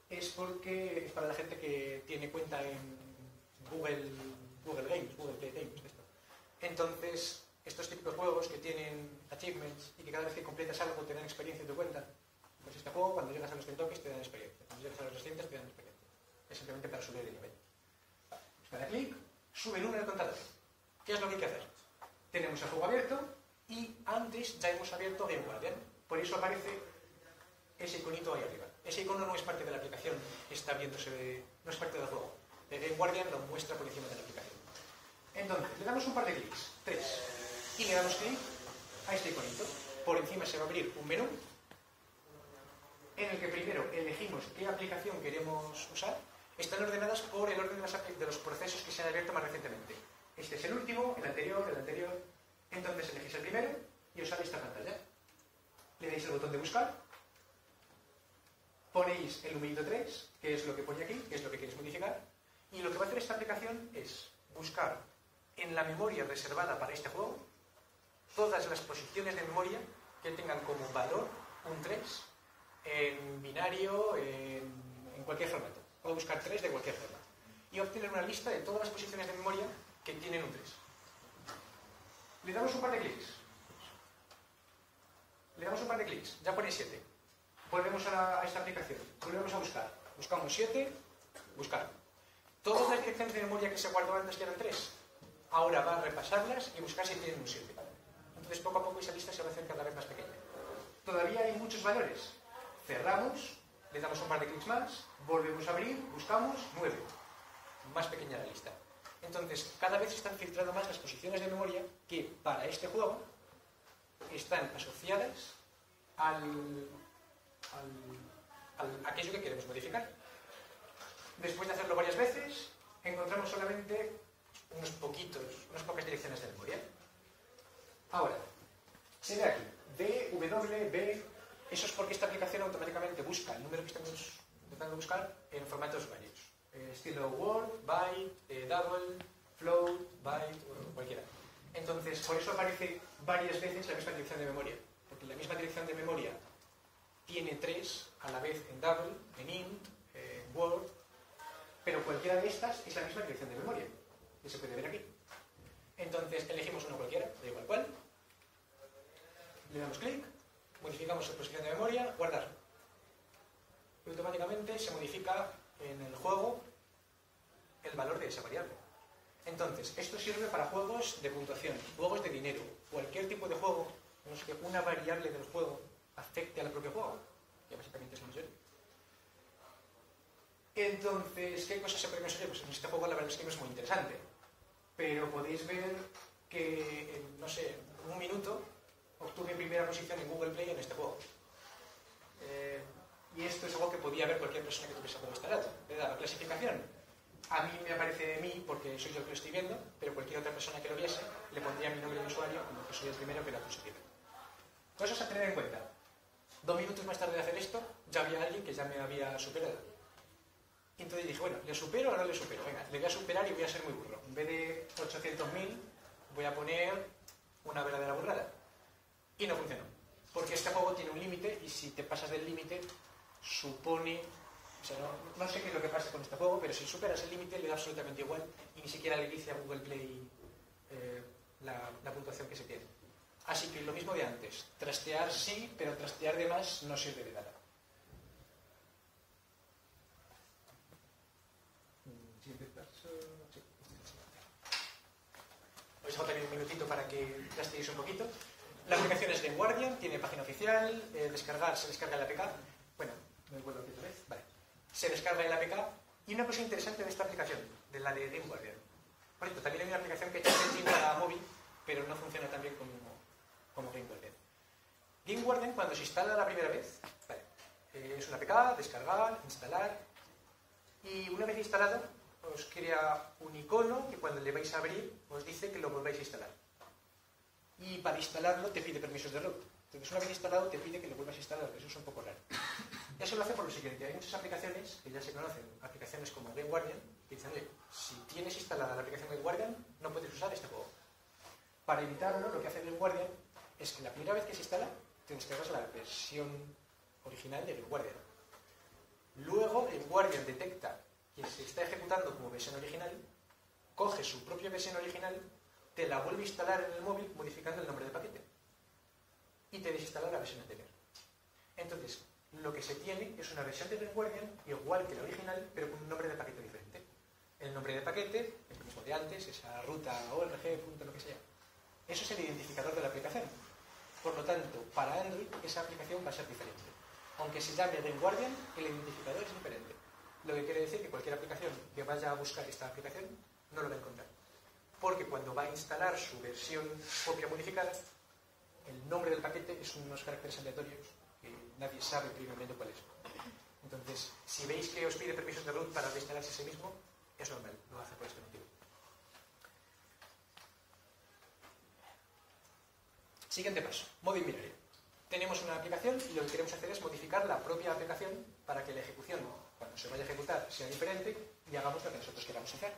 es porque es para la gente que tiene cuenta en Google Games, Google Play Games. Esto. Entonces, estos típicos juegos que tienen achievements y que cada vez que completas algo te dan experiencia en tu cuenta, pues este juego cuando llegas a los 100 toques te dan experiencia, cuando llegas a los 200 te dan experiencia. Es simplemente para subir de nivel. Cada clic sube el número del contador. ¿Qué es lo que hay que hacer? Tenemos el juego abierto y antes ya hemos abierto Game Guardian. Por eso aparece ese iconito ahí arriba. Ese icono no es parte de la aplicación, está viéndose, no es parte del juego. El Game Guardian lo muestra por encima de la aplicación. Entonces, le damos un par de clics, 3, y le damos clic a este iconito. Por encima se va a abrir un menú en el que primero elegimos qué aplicación queremos usar. Están ordenadas por el orden de los procesos que se han abierto más recientemente. Este es el último, el anterior. Entonces elegís el primero y os sale esta pantalla. Le dais el botón de buscar, ponéis el numerito 3, que es lo que pone aquí, que es lo que queréis modificar, y lo que va a hacer esta aplicación es buscar en la memoria reservada para este juego todas las posiciones de memoria que tengan como valor un 3 en binario, en cualquier formato. Puedo buscar 3 de cualquier forma y obtener una lista de todas las posiciones de memoria que tienen un 3. Le damos un par de clics. Ya pone 7. Volvemos a esta aplicación. Volvemos a buscar. Buscamos 7. Buscar. Todas las direcciones de memoria que se guardó antes que eran 3. Ahora va a repasarlas y buscar si tienen un 7. Entonces poco a poco esa lista se va a hacer cada vez más pequeña. Todavía hay muchos valores. Cerramos. Le damos un par de clics más. Volvemos a abrir. Buscamos 9. Más pequeña la lista. Entonces, cada vez se están filtrando más las posiciones de memoria que, para este juego, están asociadas a aquello que queremos modificar. Después de hacerlo varias veces, encontramos solamente unas pocas direcciones de memoria. Ahora, se ve aquí, D, W, B, eso es porque esta aplicación automáticamente busca el número que estamos intentando buscar en formatos varios. Estilo Word, Byte, Double, Float, Byte, o cualquiera. Entonces, por eso aparece varias veces la misma dirección de memoria. Porque la misma dirección de memoria tiene 3 a la vez en Double, en Int, en Word, pero cualquiera de estas es la misma dirección de memoria, que se puede ver aquí. Entonces, elegimos uno cualquiera, da igual cuál, le damos clic, modificamos su posición de memoria, guardar. Y automáticamente se modifica en el juego el valor de esa variable. Entonces, esto sirve para juegos de puntuación, juegos de dinero, cualquier tipo de juego en los que una variable del juego afecte al propio juego, que básicamente es un serio. Entonces, ¿qué cosas se pueden conseguir? Pues en este juego la verdad es que no es muy interesante, pero podéis ver que en, no sé, un minuto obtuve primera posición en Google Play en este juego. Y esto es algo que podía ver cualquier persona que tuviese juego instalado. Le da la clasificación. A mí me aparece de mí porque soy yo el que lo estoy viendo, pero cualquier otra persona que lo viese le pondría mi nombre de usuario como que soy el primero que lo ha conseguido. Cosas a tener en cuenta. 2 minutos más tarde de hacer esto, ya había alguien que ya me había superado. Y entonces dije, bueno, ¿le supero o no le supero? Venga, le voy a superar y voy a ser muy burro. En vez de 800.000, voy a poner una verdadera burrada. Y no funcionó. Porque este juego tiene un límite y si te pasas del límite, supone... O sea, no sé qué es lo que pasa con este juego, pero si superas el límite le da absolutamente igual y ni siquiera le dice a Google Play la puntuación que se tiene. Así que lo mismo de antes. Trastear sí, pero trastear de más no sirve de nada. Siguiente paso... Sí. Os dejo también un minutito para que trasteéis un poquito. La aplicación es Game Guardian, tiene página oficial, se descarga el APK. Bueno, no me acuerdo otra vez. Vale. Se descarga el APK. Y una cosa interesante de esta aplicación, de la de Game Guardian. Por cierto, también hay una aplicación que he hecho para móvil, pero no funciona tan bien como Game Guardian. Game Guardian, cuando se instala la primera vez, vale, es un APK, descargar, instalar, y una vez instalado, os crea un icono que cuando le vais a abrir, os dice que lo volváis a instalar. Y para instalarlo te pide permisos de root. Entonces, una vez instalado, te pide que lo vuelvas a instalar, eso es un poco raro. Eso lo hace por lo siguiente, hay muchas aplicaciones que ya se conocen, aplicaciones como Game Guardian, que dicen, oye, si tienes instalada la aplicación Game Guardian, no puedes usar este juego. Para evitarlo, lo que hace Game Guardian es que la primera vez que se instala, te descargas la versión original de Game Guardian. Luego, el Guardian detecta que se está ejecutando como versión original, coge su propia versión original, te la vuelve a instalar en el móvil modificando el nombre del paquete y te desinstala la versión anterior. Entonces, lo que se tiene es una versión de Red Guardian igual que la original, pero con un nombre de paquete diferente. El nombre de paquete, el mismo de antes, esa ruta org, punto, lo que sea. Eso es el identificador de la aplicación. Por lo tanto, para Android, esa aplicación va a ser diferente. Aunque se llame Red Guardian, el identificador es diferente. Lo que quiere decir que cualquier aplicación que vaya a buscar esta aplicación no lo va a encontrar. Porque cuando va a instalar su versión copia modificada, el nombre del paquete es unos caracteres aleatorios que nadie sabe previamente cuál es. Entonces, si veis que os pide permisos de root para reinstalarse a sí mismo, es normal, lo hace por este motivo. Siguiente paso, modo binario. Tenemos una aplicación y lo que queremos hacer es modificar la propia aplicación para que la ejecución, cuando se vaya a ejecutar, sea diferente y hagamos lo que nosotros queramos hacer.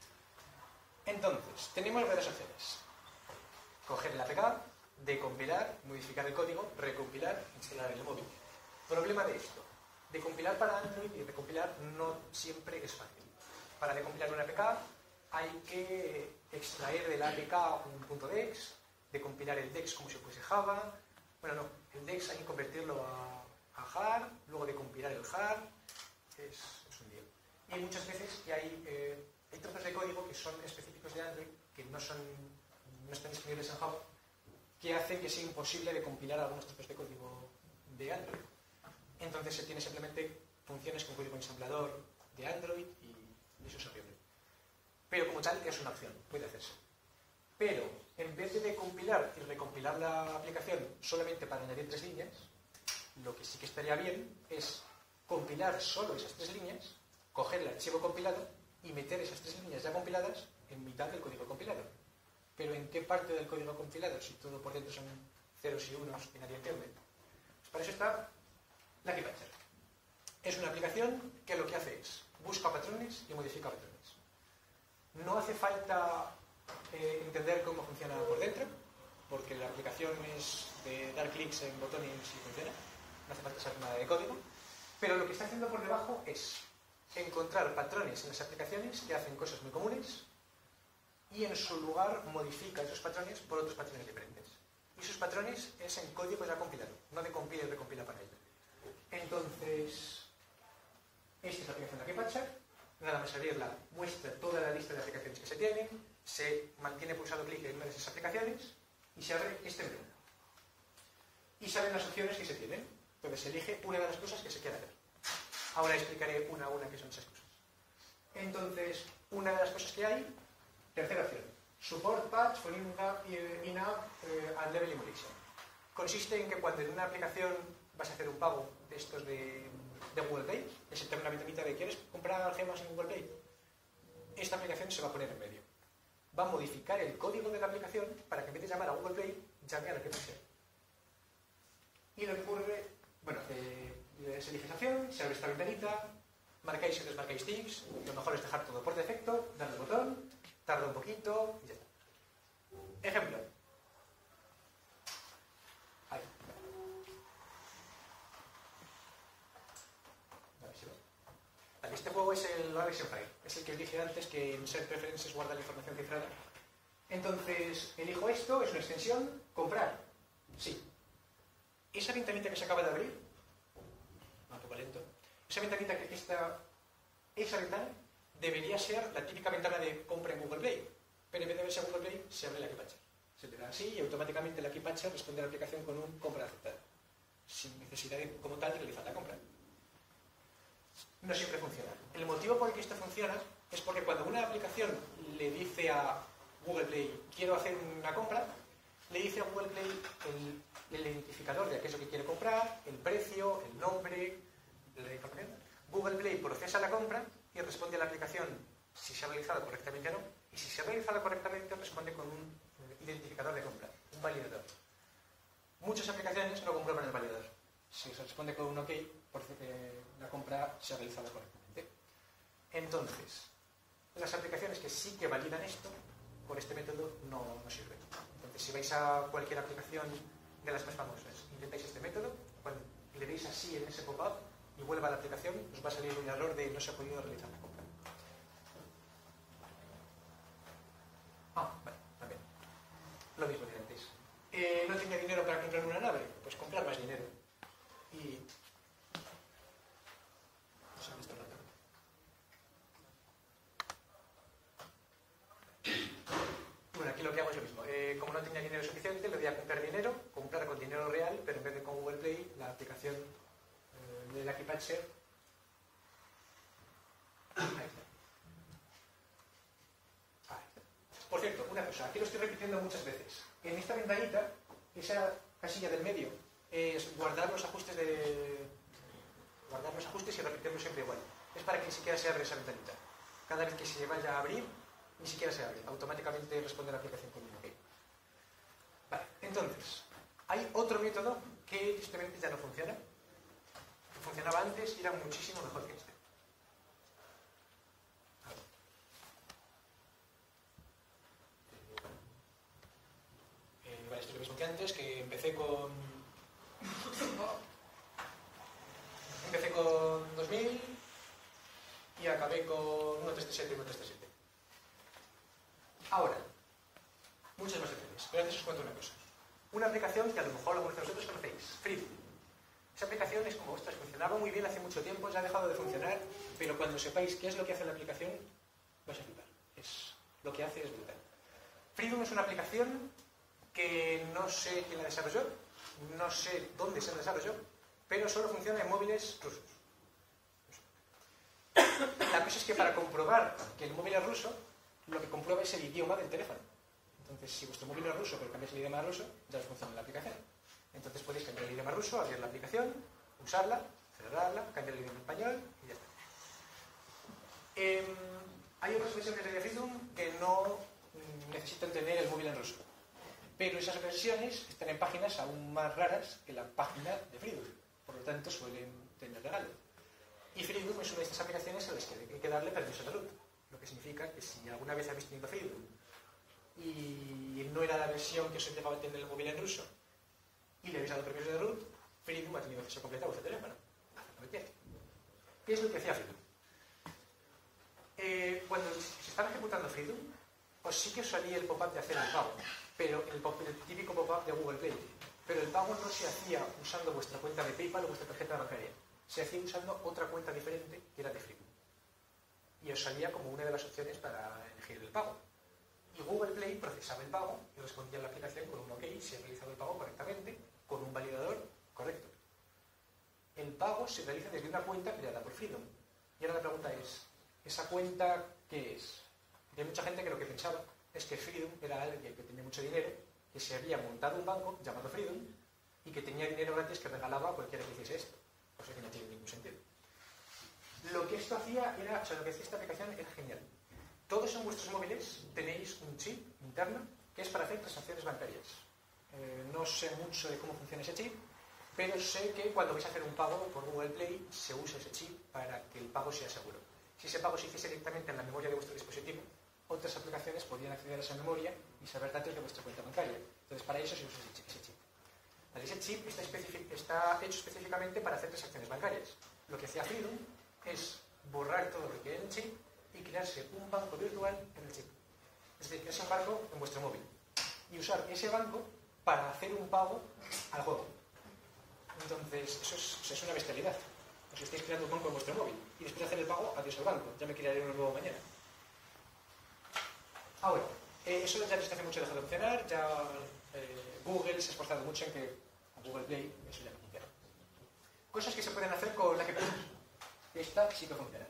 Entonces, tenemos varias opciones. Coger el APK, decompilar, modificar el código, recompilar, instalar en el móvil. Problema de esto. Decompilar para Android y recompilar no siempre es fácil. Para decompilar una APK hay que extraer del APK un punto .dex, decompilar el dex como si fuese Java. Bueno, no, el dex hay que convertirlo a jar, luego decompilar el jar. Es un lío. Y hay muchas veces que hay trozos de código que son específicos de Android, que no están disponibles en Java, que hacen que sea imposible de compilar algunos trozos de código de Android. Entonces se tiene simplemente funciones con código ensamblador de Android y eso es horrible. Pero como tal es una opción, puede hacerse. Pero en vez de compilar y recompilar la aplicación solamente para añadir 3 líneas, lo que sí que estaría bien es compilar solo esas 3 líneas, coger el archivo compilado y meter esas 3 líneas ya compiladas en mitad del código compilado. Pero ¿en qué parte del código compilado? Si todo por dentro son ceros y unos y nadie entiende. Pues para eso está Lucky Patcher. Es una aplicación que lo que hace es busca patrones y modifica patrones. No hace falta entender cómo funciona por dentro, porque la aplicación es de dar clics en botones y funciona. No hace falta saber nada de código. Pero lo que está haciendo por debajo es encontrar patrones en las aplicaciones que hacen cosas muy comunes y en su lugar modifica esos patrones por otros patrones diferentes. Y esos patrones es en código ya compilado, no de compila y recompila para ello. Entonces, esta es la aplicación de Lucky Patcher. Nada más abrirla, muestra toda la lista de aplicaciones que se tienen, se mantiene pulsado clic en una de esas aplicaciones y se abre este menú. Y salen las opciones que se tienen. Entonces se elige una de las cosas que se quiera ver. Ahora explicaré una a una qué son esas cosas. Entonces, una de las cosas que hay, tercera opción, Support Patch for In-App and Level Emulation. Consiste en que cuando en una aplicación vas a hacer un pago de estos de Google Play, es el una ventanita de ¿quieres comprar gemas en Google Play? Esta aplicación se va a poner en medio. Va a modificar el código de la aplicación para que en vez de llamar a Google Play, llame a Lucky Patcher. Y lo que ocurre, bueno, se elige esa opción, se abre esta ventanita, marcáis y desmarcáis tics, lo mejor es dejar todo por defecto, darle al botón, tarda un poquito y ya está. Ejemplo. Ahí. Vale, este juego es el Alex Empire, es el que os dije antes que en Set Preferences guarda la información cifrada. Entonces, elijo esto, es una extensión, comprar. Sí. Esa ventanita que se acaba de abrir, un poco lento, esa ventanita que está, esa ventana debería ser la típica ventana de compra en Google Play, pero en vez de verse a Google Play, se abre Lucky Patcher. Se te da así y automáticamente Lucky Patcher responde a la aplicación con un compra aceptada, sin necesidad de, como tal, de realizar la compra. No siempre funciona. El motivo por el que esto funciona es porque cuando una aplicación le dice a Google Play quiero hacer una compra, le dice a Google Play el identificador de aquello que quiere comprar, el precio, el nombre, la información. Google Play procesa la compra y responde a la aplicación si se ha realizado correctamente o no, y si se ha realizado correctamente responde con un identificador de compra, un validador. Muchas aplicaciones no comprueban el validador. Si se responde con un OK, la compra se ha realizado correctamente. Entonces, las aplicaciones que sí que validan esto, por este método no sirven. Entonces, si vais a cualquier aplicación de las más famosas, intentáis este método, cuando le deis así en ese pop-up, y vuelva a la aplicación, nos va a salir un error de no se ha podido realizar la compra. Vale, también. Lo mismo de antes. No tenía dinero para comprar una nave, pues comprar más dinero. Y... no sé, esto es raro. Bueno, aquí lo que hago es lo mismo. Como no tenía dinero suficiente, le voy a comprar dinero, comprar con dinero real, pero en vez de con Google Play, la aplicación de Lucky Patcher. Ahí está. Por cierto, una cosa, aquí lo estoy repitiendo muchas veces. En esta ventanita, esa casilla del medio, es guardar los ajustes y repetirlo siempre igual. Es para que ni siquiera se abra esa ventanita. Cada vez que se vaya a abrir, ni siquiera se abre. Automáticamente responde la aplicación con un OK. Vale, entonces, hay otro método que simplemente ya no funciona. Que funcionaba antes y era muchísimo mejor que este. Vale, esto es lo mismo que antes, que empecé con 2000 y acabé con 1337 y 1337. Ahora, muchas más opciones, pero antes os cuento una cosa. Una aplicación que a lo mejor algunos de vosotros conocéis, Freedom. Esa aplicación es como, ostras, funcionaba muy bien hace mucho tiempo, ya ha dejado de funcionar, pero cuando sepáis qué es lo que hace la aplicación, vais a flipar. Lo que hace es brutal. Freedom es una aplicación que no sé quién la desarrolló, no sé dónde se desarrolló, pero solo funciona en móviles rusos. La cosa es que para comprobar que el móvil es ruso, lo que comprueba es el idioma del teléfono. Entonces, si vuestro móvil es ruso, pero cambiáis el idioma ruso, ya os funciona la aplicación. Entonces podéis cambiar el idioma ruso, abrir la aplicación, usarla, cerrarla, cambiar el idioma español y ya está. Hay otras versiones de Freedom que no necesitan tener el móvil en ruso. Pero esas versiones están en páginas aún más raras que la página de Freedom. Por lo tanto, suelen tener regalo. Y Freedom es una de estas aplicaciones a las que hay que darle permiso de root. Lo que significa que si alguna vez habéis tenido Freedom y no era la versión que os dejaba tener el móvil en ruso y le habéis dado permiso de root, Freedom ha tenido acceso completo a vuestro teléfono. ¿Qué es lo que hacía Freedom? Cuando se estaba ejecutando Freedom, pues sí que os salía el pop-up de hacer el pago, pero el típico pop-up de Google Play. Pero el pago no se hacía usando vuestra cuenta de PayPal o vuestra tarjeta bancaria. Se hacía usando otra cuenta diferente que era de Freedom. Y os salía como una de las opciones para elegir el pago. Y Google Play procesaba el pago y respondía a la aplicación con un OK si ha realizado el pago correctamente, con un validador correcto. El pago se realiza desde una cuenta creada por Freedom. Y ahora la pregunta es, ¿esa cuenta qué es? Hay mucha gente que lo que pensaba es que Freedom era alguien que tenía mucho dinero, que se había montado un banco llamado Freedom y que tenía dinero gratis que regalaba a cualquiera que hiciese esto. Cosa que no tiene ningún sentido. Lo que esto hacía era, lo que hacía esta aplicación era genial. Todos en vuestros móviles tenéis un chip interno que es para hacer transacciones bancarias. No sé mucho de cómo funciona ese chip, pero sé que cuando vais a hacer un pago por Google Play se usa ese chip para que el pago sea seguro. Si ese pago se hiciese directamente en la memoria de vuestro dispositivo, otras aplicaciones podrían acceder a esa memoria y saber datos de vuestra cuenta bancaria. Entonces, para eso se usa ese chip. Vale, ese chip está hecho específicamente para hacer transacciones bancarias. Lo que hacía Freedom es borrar todo lo que hay en el chip y crearse un banco virtual en el chip. Es decir, crearse un banco en vuestro móvil y usar ese banco para hacer un pago al juego. Entonces, eso es una bestialidad. Os estáis creando un banco en vuestro móvil y después de hacer el pago, adiós al banco. Ya me crearé uno nuevo mañana. Ahora, eso ya desde hace mucho dejado de funcionar. Ya Google se ha esforzado mucho en que con Google Play eso ya no funciona. Cosas que se pueden hacer con la que esta sí que funciona.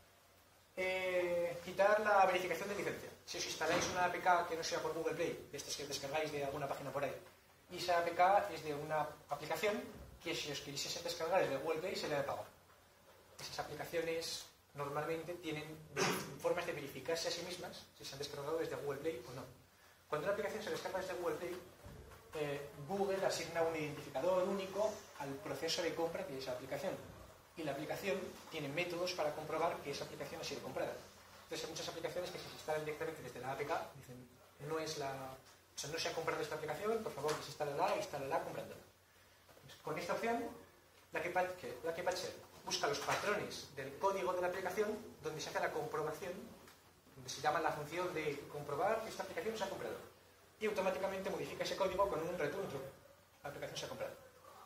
Quitar la verificación de licencia. Si os instaláis una APK que no sea por Google Play, de estas que descargáis de alguna página por ahí, y esa APK es de una aplicación que si os quisiesen descargar desde Google Play se le da pago. Esas aplicaciones normalmente tienen formas de verificarse a sí mismas si se han descargado desde Google Play o no. Cuando una aplicación se descarga desde Google Play, Google asigna un identificador único al proceso de compra de esa aplicación. Y la aplicación tiene métodos para comprobar que esa aplicación ha sido comprada. Entonces hay muchas aplicaciones que se instalan directamente desde la APK, dicen, no se ha comprado esta aplicación, por favor, desinstálala, instálala comprándola. Con esta opción, Lucky Patcher busca los patrones del código de la aplicación donde se hace la comprobación, donde se llama la función de comprobar que esta aplicación se ha comprado. Y automáticamente modifica ese código con un return true. La aplicación se ha comprado.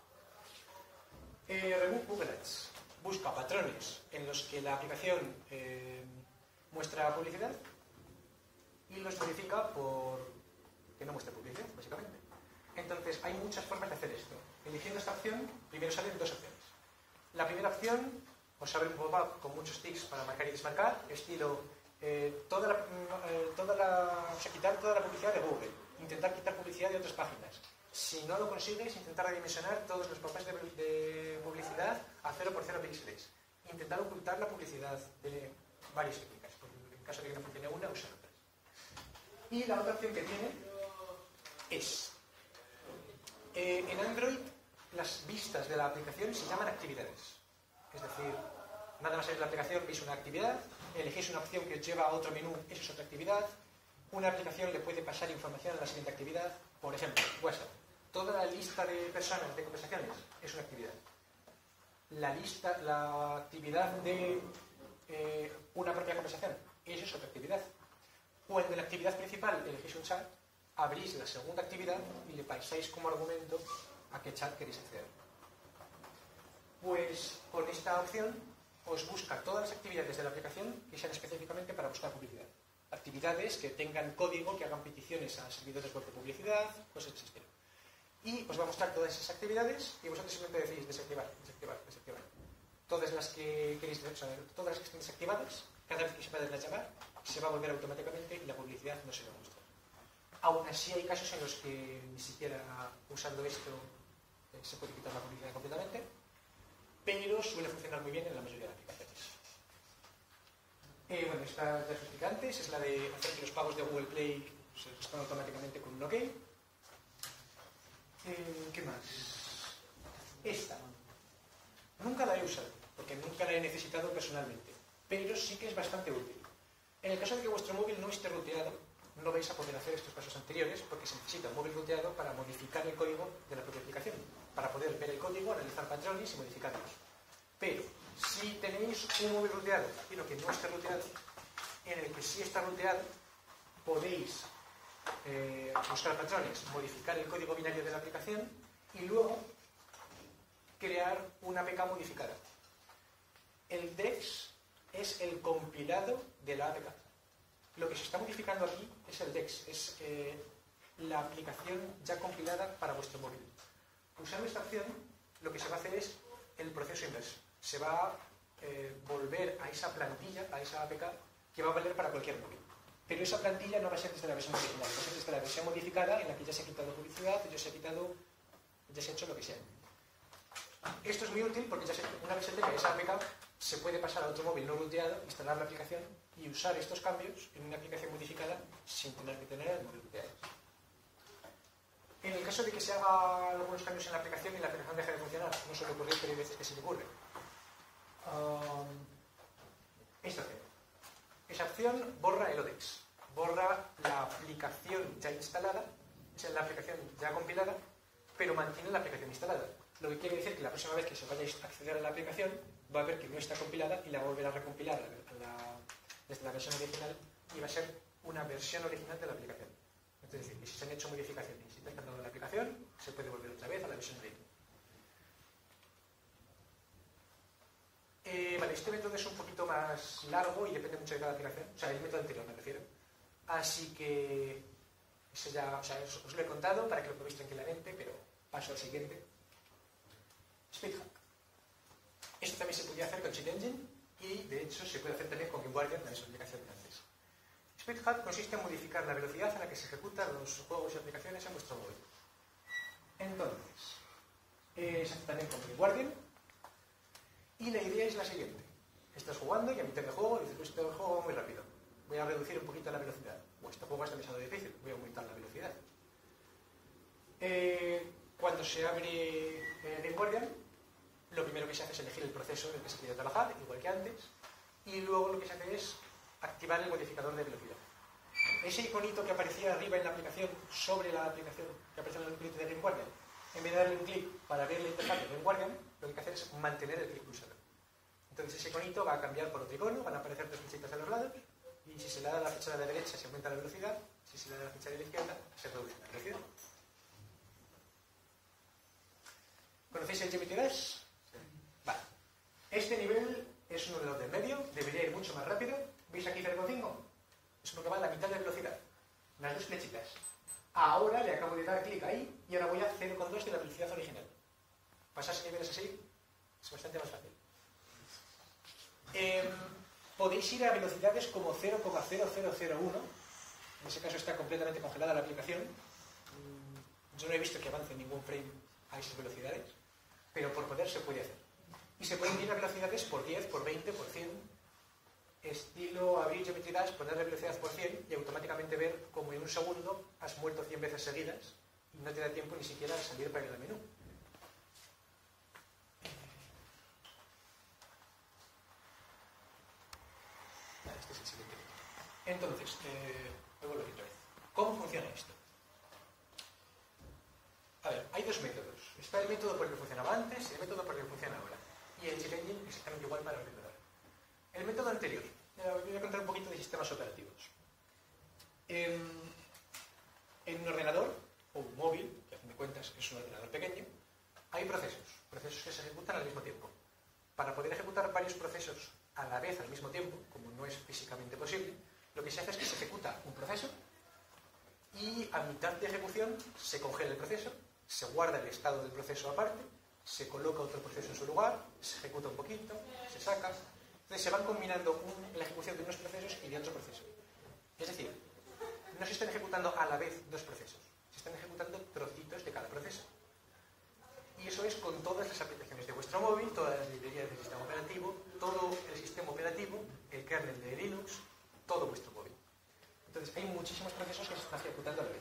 Remove Google Ads. Busca patrones en los que la aplicación muestra publicidad y los modifica por que no muestre publicidad, básicamente. Entonces, hay muchas formas de hacer esto. Eligiendo esta opción, primero salen dos opciones. La primera opción, os abre un pop-up con muchos tics para marcar y desmarcar, estilo quitar toda la publicidad de Google, intentar quitar publicidad de otras páginas. Si no lo consigues, intentar redimensionar todos los pop-ups de publicidad a 0x0 píxeles. Intentar ocultar la publicidad de varias técnicas. En caso de que no funcione una, usar otras. Y la otra opción que tiene es, en Android, las vistas de la aplicación se llaman actividades. Es decir, nada más en la aplicación veis una actividad, elegís una opción que os lleva a otro menú, eso es otra actividad. Una aplicación le puede pasar información a la siguiente actividad. Por ejemplo, WhatsApp. Toda la lista de personas de conversaciones es una actividad. La actividad de una propia conversación, eso es otra actividad. Cuando en la actividad principal elegís un chat, abrís la segunda actividad y le pasáis como argumento a qué chat queréis acceder. Pues con esta opción os busca todas las actividades de la aplicación que sean específicamente para buscar publicidad. Actividades que tengan código, que hagan peticiones a servidores web de publicidad, cosas de ese estilo. Y os va a mostrar todas esas actividades y vosotros simplemente decís desactivar, desactivar, desactivar. Todas las que queréis, todas las que estén desactivadas, cada vez que se pueden llamar, se va a volver automáticamente y la publicidad no se va a mostrar. Aún así hay casos en los que ni siquiera usando esto se puede quitar la publicidad completamente, pero suele funcionar muy bien en la mayoría de aplicaciones. Bueno, esta ya os expliqué antes, es la de hacer que los pagos de Google Play se respondan automáticamente con un OK. ¿Qué más? Esta. Nunca la he usado, porque nunca la he necesitado personalmente, pero sí que es bastante útil. En el caso de que vuestro móvil no esté ruteado, no vais a poder hacer estos pasos anteriores porque se necesita un móvil ruteado para modificar el código de la propia aplicación, para poder ver el código, analizar patrones y modificarlos. Pero si tenéis un móvil ruteado y lo que no esté ruteado, en el que sí está ruteado, podéis buscar patrones, modificar el código binario de la aplicación y luego crear una APK modificada. El DEX es el compilado de la APK. Lo que se está modificando aquí es el DEX, es la aplicación ya compilada para vuestro móvil. Usando esta opción, lo que se va a hacer es el proceso inverso. Se va a volver a esa plantilla, a esa APK, que va a valer para cualquier móvil. Pero esa plantilla no va a ser desde la versión original, va a ser desde la versión modificada en la que ya se ha quitado publicidad, ya se ha hecho lo que sea. Esto es muy útil porque una vez se tenga esa APK, se puede pasar a otro móvil no ruteado, instalar la aplicación y usar estos cambios en una aplicación modificada sin tener que tener el móvil ruteado. En el caso de que se haga algunos cambios en la aplicación y la aplicación deje de funcionar, no suele ocurrir, pero hay veces que se le ocurre. Esta opción. Esa opción borra el ODEX, borra la aplicación ya instalada, o sea, la aplicación ya compilada, pero mantiene la aplicación instalada. Lo que quiere decir que la próxima vez que se vayáis a acceder a la aplicación, va a ver que no está compilada y la va a volver a recompilar desde la versión original y va a ser una versión original de la aplicación. Es decir, que si se han hecho modificaciones y está instalando la aplicación, se puede volver otra vez a la versión original. Vale, este método es un poquito más largo y depende mucho de cada aplicación. O sea, el método anterior me refiero. Así que eso ya, o sea, os lo he contado para que lo probéis tranquilamente, pero paso al siguiente. SpeedHack. Esto también se podía hacer con Cheat Engine y de hecho se puede hacer también con GameGuardian, la misma aplicación de antes. SpeedHack consiste en modificar la velocidad a la que se ejecutan los juegos y aplicaciones en vuestro móvil. Entonces, se hace también con GameGuardian. Y la idea es la siguiente. Estás jugando y a mitad de juego dices, pues este juego va muy rápido. Voy a reducir un poquito la velocidad. O este juego está demasiado difícil, voy a aumentar la velocidad. Cuando se abre GameGuardian, lo primero que se hace es elegir el proceso en el que se quiere trabajar, igual que antes. Y luego lo que se hace es activar el modificador de velocidad. Ese iconito que aparecía arriba en la aplicación, sobre la aplicación, que aparece en el iconito de GameGuardian, en vez de darle un clic para ver la interfaz de GameGuardian, lo que hay que hacer es mantener el clic pulsado. Entonces ese iconito va a cambiar por otro icono, van a aparecer tres flechitas a los lados, y si se le da la flecha de la derecha se aumenta la velocidad, si se le da la flecha de la izquierda se reduce la velocidad. ¿Conocéis el Geometry Dash? Sí. Vale. Este nivel es uno de los del medio, debería ir mucho más rápido. ¿Veis aquí 0,5? Es uno que va a la mitad de velocidad. Las dos flechitas. Ahora le acabo de dar clic ahí y ahora voy a 0,2 de la velocidad original. Pasarse niveles así es bastante más fácil. Podéis ir a velocidades como 0,0001. En ese caso está completamente congelada la aplicación. Yo no he visto que avance ningún frame a esas velocidades, pero por poder se puede hacer. Y se pueden ir a velocidades por 10, por 20, por 100. Estilo abrir Geometry Dash, ponerle velocidad por 100 y automáticamente ver como en un segundo has muerto 100 veces seguidas y no te da tiempo ni siquiera a salir para ir al menú. Este es el siguiente. Entonces, me vuelvo a decir otra vez. ¿Cómo funciona esto? A ver, hay dos métodos. Está el método por el que funcionaba antes y el método por el que funciona ahora. Y el G-Engine es exactamente igual para el ordenador. El método anterior. Voy a contar un poquito de sistemas operativos. En un ordenador, o un móvil, que a fin de cuentas es un ordenador pequeño, hay procesos que se ejecutan al mismo tiempo. Para poder ejecutar varios procesos a la vez, al mismo tiempo, como no es físicamente posible, lo que se hace es que se ejecuta un proceso y a mitad de ejecución se congela el proceso, se guarda el estado del proceso aparte, se coloca otro proceso en su lugar, se ejecuta un poquito, se saca. Entonces se van combinando la ejecución de unos procesos y de otro proceso. Es decir, no se están ejecutando a la vez dos procesos, se están ejecutando trocitos de cada proceso. Y eso es con todas las aplicaciones de vuestro móvil, todas las librerías del sistema operativo, todo el sistema operativo, el kernel de Linux, todo vuestro móvil. Entonces hay muchísimos procesos que se están ejecutando a la vez.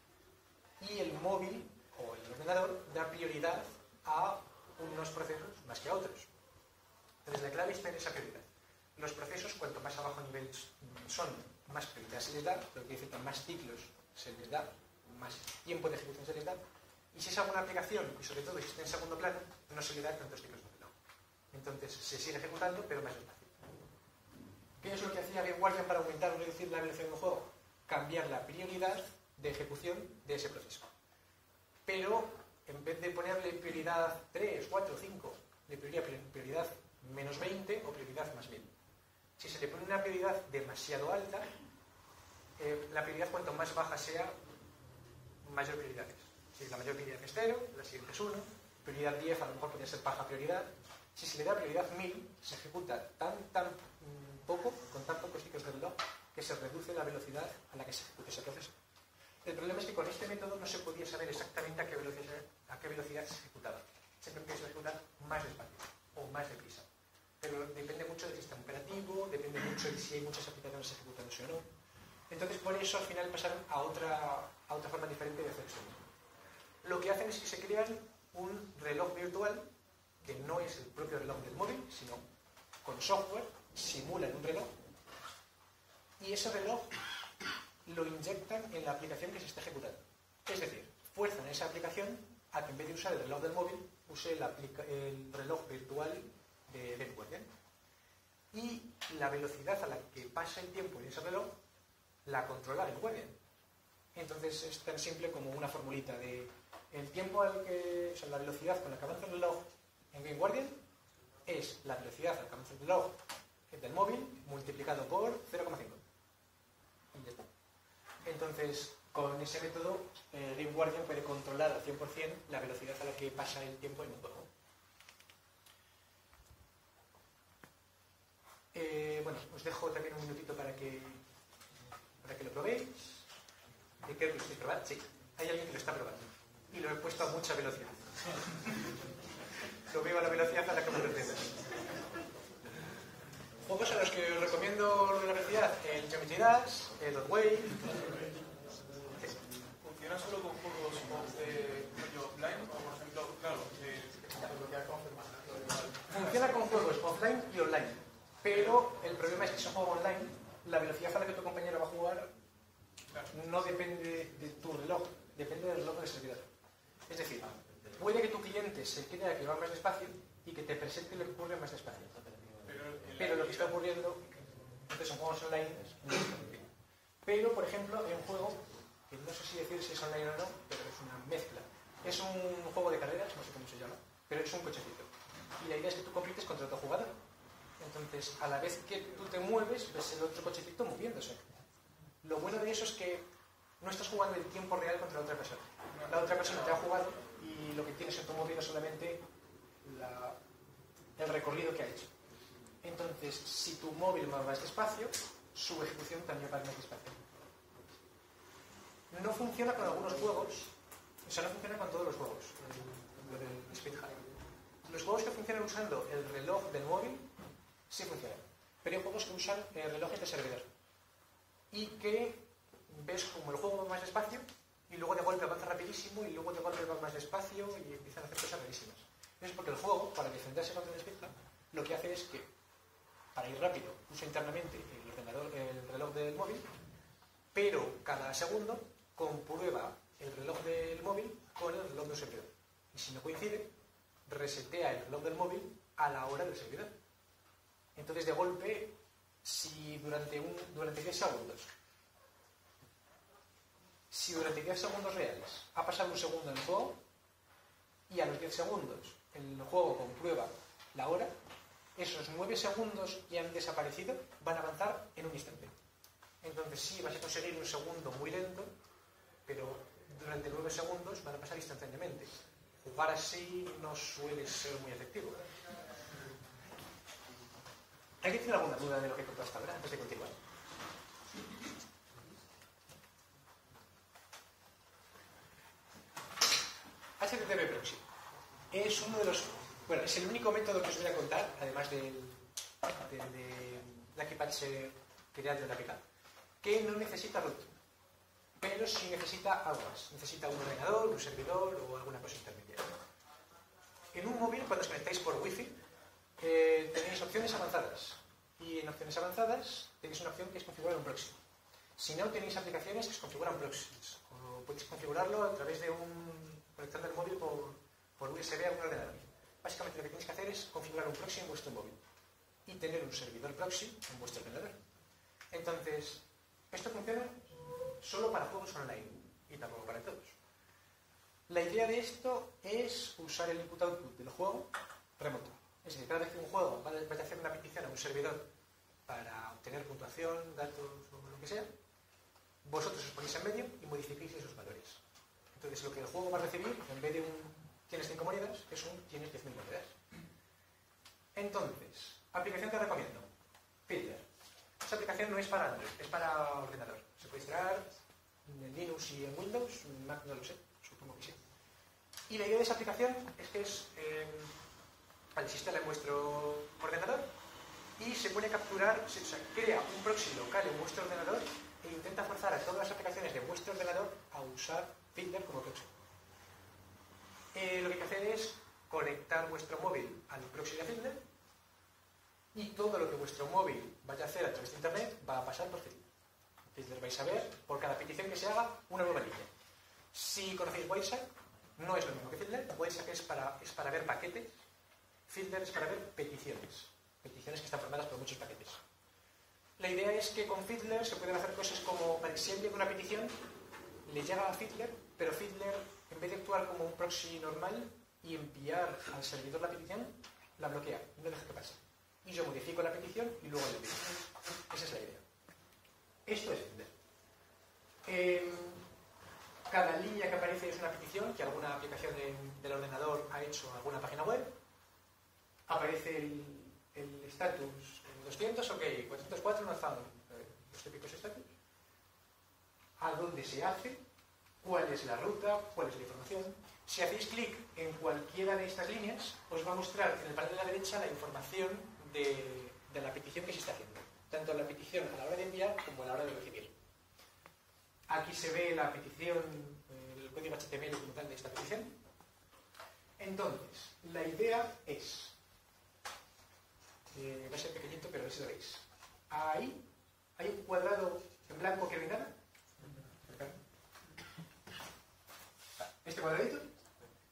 Y el móvil o el ordenador da prioridad a unos procesos más que a otros. Entonces la clave está en esa prioridad. Los procesos, cuanto más abajo nivel son, más prioridad se les da, lo que dice que más ciclos se les da, más tiempo de ejecución se les da. Y si es alguna aplicación, y sobre todo si está en segundo plano, no se le da tantos ciclos de reloj. Entonces se sigue ejecutando, pero más despacio. ¿Qué es lo que hacía GameGuardian para aumentar o reducir la velocidad de un juego? Cambiar la prioridad de ejecución de ese proceso. Pero en vez de ponerle prioridad 3, 4, 5, le pondría prioridad menos 20 o prioridad más 1000. Si se le pone una prioridad demasiado alta, la prioridad cuanto más baja sea, mayor prioridad es. Si la mayor prioridad es 0, la siguiente es 1, prioridad 10 a lo mejor podría ser baja prioridad. Si se le da prioridad 1000, se ejecuta tan poco, con tan pocos ciclos de reloj, que se reduce la velocidad a la que se ejecuta ese proceso. El problema es que con este método no se podía saber exactamente a qué velocidad se ejecutaba. Siempre se ejecutar más despacio o más deprisa. Pero depende mucho del sistema operativo, depende mucho de si hay muchas aplicaciones ejecutándose o no. Entonces, por eso al final pasaron a otra forma diferente de hacer eso. Lo que hacen es que se crean un reloj virtual, que no es el propio reloj del móvil, sino con software, simulan un reloj, y ese reloj lo inyectan en la aplicación que se está ejecutando. Es decir, fuerzan a esa aplicación a que en vez de usar el reloj del móvil, use el reloj virtual de GameGuardian. Y la velocidad a la que pasa el tiempo en ese reloj la controla GameGuardian. Entonces es tan simple como una formulita de el tiempo o sea, la velocidad con la que avanza el reloj en GameGuardian es la velocidad a la que avanza el reloj del móvil multiplicado por 0,5. Y ya está. Entonces, con ese método, GameGuardian puede controlar al 100% la velocidad a la que pasa el tiempo en un juego. Bueno, os dejo también un minutito para que lo probéis. Creo que lo estáis probando. Sí, hay alguien que lo está probando. Y lo he puesto a mucha velocidad. Lo veo a la velocidad a la que me pretendas. Juegos a los que os recomiendo la velocidad: el Geometry Dash, el Wave. ¿Funciona solo con juegos offline o, por ejemplo, claro, lo que ha confirmado? Funciona con juegos offline y online, pero el problema es que si es un juego online, la velocidad a la que tu compañero va a jugar no depende de tu reloj, depende del reloj del servidor. Es decir, puede que tu cliente se quede a que va más despacio y que te presente lo que ocurre más despacio. Pero lo que está ocurriendo, entonces en juegos online, no está ocurriendo. Pero, por ejemplo, hay un juego, que no sé si decir si es online o no, pero es una mezcla. Es un juego de carreras, no sé cómo se llama, pero es un cochecito. Y la idea es que tú compites contra otro jugador. Entonces, a la vez que tú te mueves, ves el otro cochecito moviéndose. Lo bueno de eso es que no estás jugando en tiempo real contra la otra persona. La otra persona te ha jugado y lo que tienes en tu móvil es solamente el recorrido que ha hecho. Entonces, si tu móvil va más despacio, su ejecución también va más despacio. No funciona con algunos juegos, o sea, no funciona con todos los juegos, lo del Speed High. Los juegos que funcionan usando el reloj del móvil sí funcionan, pero hay juegos que usan relojes de servidor y que ves como el juego va más despacio y luego de golpe avanza rapidísimo y luego de golpe va más despacio y empiezan a hacer cosas rarísimas. Eso es porque el juego, para defenderse contra el Speed High, lo que hace es que, para ir rápido, usa internamente el reloj del móvil, pero cada segundo comprueba el reloj del móvil con el reloj del servidor. Y si no coincide, resetea el reloj del móvil a la hora del servidor. Entonces, de golpe, si durante 10 segundos, reales ha pasado un segundo en el juego y a los 10 segundos el juego comprueba la hora, esos 9 segundos que han desaparecido van a avanzar en un instante. Entonces sí, vas a conseguir un segundo muy lento, pero durante 9 segundos van a pasar instantáneamente. Jugar así no suele ser muy efectivo. ¿Alguien tiene alguna duda de lo que he contado hasta ahora, antes de continuar? HTTP Proxy es uno de los... Bueno, es el único método que os voy a contar, además de Lucky Patch creado en la APK, que no necesita root, pero sí necesita algo más. Necesita un ordenador, un servidor o alguna cosa intermedia. En un móvil, cuando os conectáis por Wi-Fi, tenéis opciones avanzadas. Y en opciones avanzadas tenéis una opción que es configurar un proxy. Si no, tenéis aplicaciones que os configuran proxies. O podéis configurarlo a través de conectando el móvil por USB a un ordenador. Básicamente lo que tenéis que hacer es configurar un proxy en vuestro móvil y tener un servidor proxy en vuestro ordenador. Entonces, esto funciona solo para juegos online y tampoco para todos. La idea de esto es usar el input-output del juego remoto. Es decir, cada vez que un juego va a hacer una petición a un servidor para obtener puntuación, datos o lo que sea, vosotros os ponéis en medio y modificáis esos valores. Entonces, lo que el juego va a recibir, en vez de un tienes 5 monedas, es un tienes 10.000 monedas. Entonces, aplicación que recomiendo. Fiddler. Esa aplicación no es para Android, es para ordenador. Se puede instalar en Linux y en Windows, en Mac no lo sé, supongo que sí. Y la idea de esa aplicación es que se instala en vuestro ordenador y se pone a capturar, o sea, crea un proxy local en vuestro ordenador e intenta forzar a todas las aplicaciones de vuestro ordenador a usar Fiddler como proxy. Lo que hay que hacer es conectar vuestro móvil al proxy de Fiddler y todo lo que vuestro móvil vaya a hacer a través de internet va a pasar por Fiddler. Fiddler vais a ver, por cada petición que se haga, una nueva línea. Si conocéis Wireshark, no es lo mismo que Fiddler. Wireshark es para ver paquetes. Fiddler es para ver peticiones. Peticiones que están formadas por muchos paquetes. La idea es que con Fiddler se pueden hacer cosas como, si envía una petición, le llega a Fiddler, pero Fiddler, en vez de actuar como un proxy normal y enviar al servidor la petición, la bloquea, no deja que pase. Y yo modifico la petición y luego la envío. Esa es la idea. Esto es Fiddler. Cada línea que aparece es una petición que alguna aplicación del ordenador ha hecho a alguna página web. Aparece el status 200, ok, 404 no found, los típicos status. A dónde se hace, cuál es la ruta, cuál es la información. Si hacéis clic en cualquiera de estas líneas, os va a mostrar en el panel de la derecha la información de la petición que se está haciendo. Tanto la petición a la hora de enviar como a la hora de recibir. Aquí se ve la petición, el código HTML como tal de esta petición. Entonces, la idea es, va a ser pequeñito, pero a ver si lo veis. Ahí hay un cuadrado en blanco que no hay nada. Este cuadradito,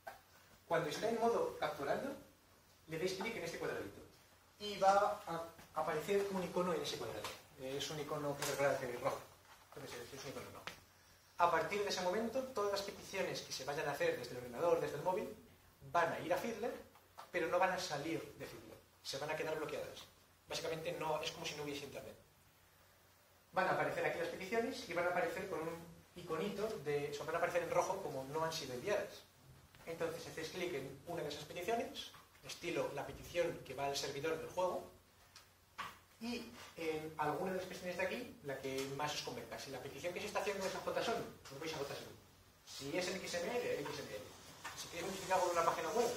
cuando está en modo capturando, le dais clic en este cuadradito y va a aparecer un icono en ese cuadrado. Es un icono que recuerda que es rojo. Entonces es un icono rojo. A partir de ese momento, todas las peticiones que se vayan a hacer desde el ordenador, desde el móvil, van a ir a Fiddler, pero no van a salir de Fiddler. Se van a quedar bloqueadas. Básicamente no, es como si no hubiese internet. Van a aparecer aquí las peticiones y van a aparecer con un iconito van a aparecer en rojo como no han sido enviadas. Entonces hacéis clic en una de esas peticiones, estilo la petición que va al servidor del juego, y en alguna de las peticiones de aquí, la que más os convenga. Si la petición que se está haciendo es a JSON, pues vais a JSON. Si es en XML, XML. Si queréis modificar algo en una página web,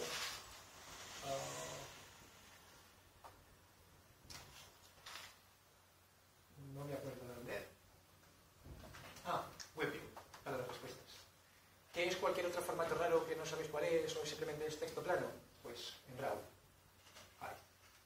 no me acuerdo de dónde era. WebView, para las respuestas. ¿Qué es cualquier otro formato raro que no sabéis cuál es o simplemente es texto plano? Pues en RAW. Ahí.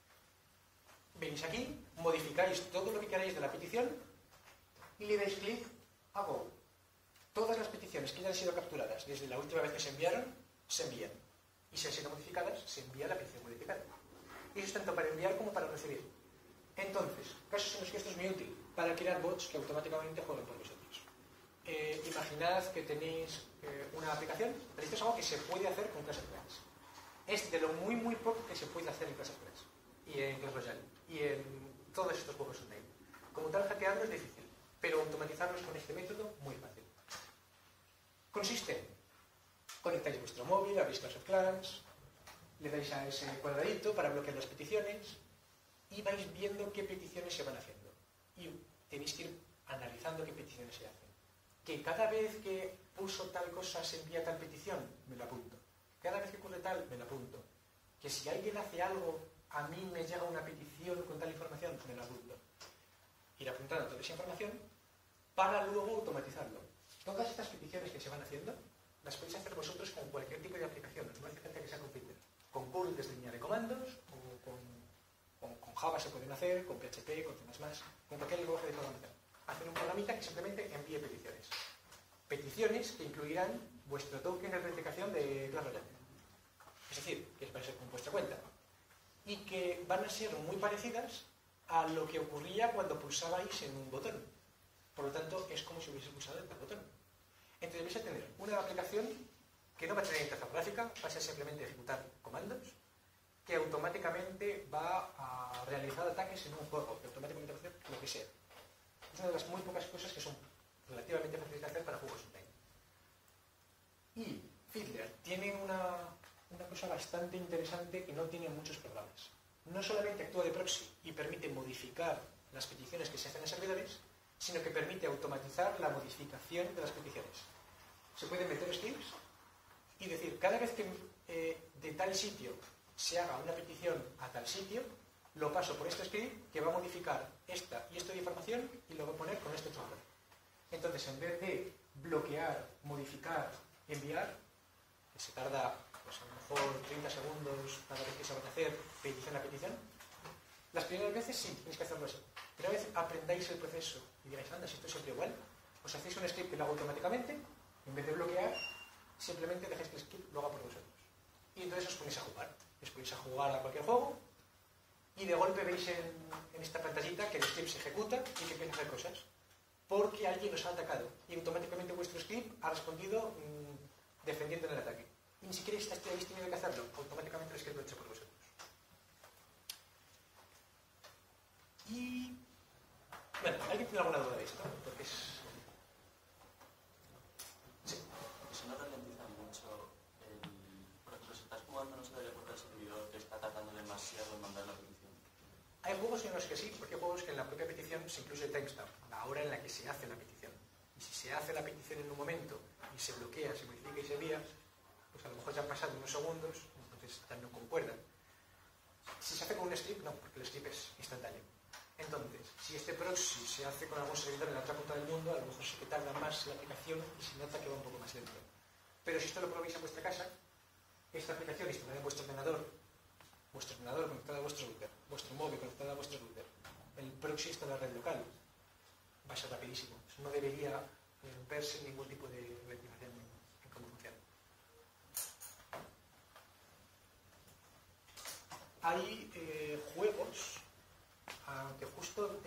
Venís aquí, modificáis todo lo que queráis de la petición y le dais clic a Go. Todas las peticiones que hayan sido capturadas desde la última vez que se enviaron, se envían. Y si han sido modificadas, se envía la petición modificada. Y eso es tanto para enviar como para recibir. Entonces, casos en los que esto es muy útil para crear bots que automáticamente jueguen por vosotros. Imaginad que tenéis una aplicación, pero esto es algo que se puede hacer con Clash of Clans. Es de lo muy poco que se puede hacer en Clash of Clans y en Clash Royale y en todos estos juegos online. Como tal, hackearlo es difícil, pero automatizarlos con este método, muy fácil. Consiste en conectáis vuestro móvil, abrís Clash of Clans, le dais a ese cuadradito para bloquear las peticiones y vais viendo qué peticiones se van haciendo. Y tenéis que ir analizando qué peticiones se hacen. Que cada vez que pulso tal cosa se envía tal petición, me la apunto. Cada vez que ocurre tal, me la apunto. Que si alguien hace algo, a mí me llega una petición con tal información, me la apunto. Ir apuntando toda esa información para luego automatizarlo. Todas estas peticiones que se van haciendo, las podéis hacer vosotros con cualquier tipo de aplicación. No hace falta que sea con Fiddler. Con curl desde línea de comandos, o con Java se pueden hacer, con PHP, con C++, con cualquier lenguaje de programación. Hacer un programita que simplemente envíe peticiones. Peticiones que incluirán vuestro token de autenticación de Clash Royale. Es decir, que es para ser con vuestra cuenta. Y que van a ser muy parecidas a lo que ocurría cuando pulsabais en un botón. Por lo tanto, es como si hubiese pulsado el botón. Entonces vais a tener una aplicación que no va a tener interfaz gráfica, va a ser simplemente ejecutar comandos, que automáticamente va a realizar ataques en un juego, que automáticamente va a hacer lo que sea. Es una de las muy pocas cosas que son relativamente fáciles de hacer para juegos online. Y Fiddler tiene una cosa bastante interesante que no tienen muchos programas. No solamente actúa de proxy y permite modificar las peticiones que se hacen en servidores, sino que permite automatizar la modificación de las peticiones. Se pueden meter scripts y decir, cada vez que de tal sitio se haga una petición a tal sitio, lo paso por este script que va a modificar esta y esta información y lo voy a poner con este otro valor. Entonces, en vez de bloquear, modificar, enviar, que se tarda pues, a lo mejor 30 segundos cada vez que se va a hacer petición a petición, las primeras veces sí, tenéis que hacerlo así. Pero una vez aprendáis el proceso y digáis, anda, si esto es siempre igual, os hacéis un script que lo haga automáticamente, en vez de bloquear, simplemente dejáis que el script lo haga por vosotros. Y entonces os ponéis a jugar. Os ponéis a jugar a cualquier juego y de golpe veis en esta pantallita que el script se ejecuta y que empieza a hacer cosas. Porque alguien os ha atacado y automáticamente vuestro script ha respondido defendiendo en el ataque. Y ni siquiera habéis tenido que hacerlo, automáticamente el script lo ha hecho por vosotros. Y bueno, ¿alguien tiene alguna duda de esto? Porque es... Sí. Eso no ralentiza mucho por ejemplo, si estás jugando no se daría cuenta del servidor que está tardando demasiado en mandar la petición. Hay juegos en los que sí, porque hay juegos que en la propia petición se incluye el timestamp, la hora en la que se hace la petición. Y si se hace la petición en un momento y se bloquea, se modifica y se envía, pues a lo mejor ya han pasado unos segundos, entonces ya no concuerdan. Si se hace con un script, no, porque el script es instantáneo. Entonces, si este proxy se hace con algún servidor en la otra punta del mundo, a lo mejor sí que tarda más la aplicación y se nota que va un poco más lento. Pero si esto lo probéis en vuestra casa, esta aplicación instalada en vuestro ordenador conectado a vuestro router, vuestro móvil conectado a vuestro router, el proxy está en la red local, va a ser rapidísimo. No debería verse ningún tipo de ralentización en cómo funciona. Hay juegos,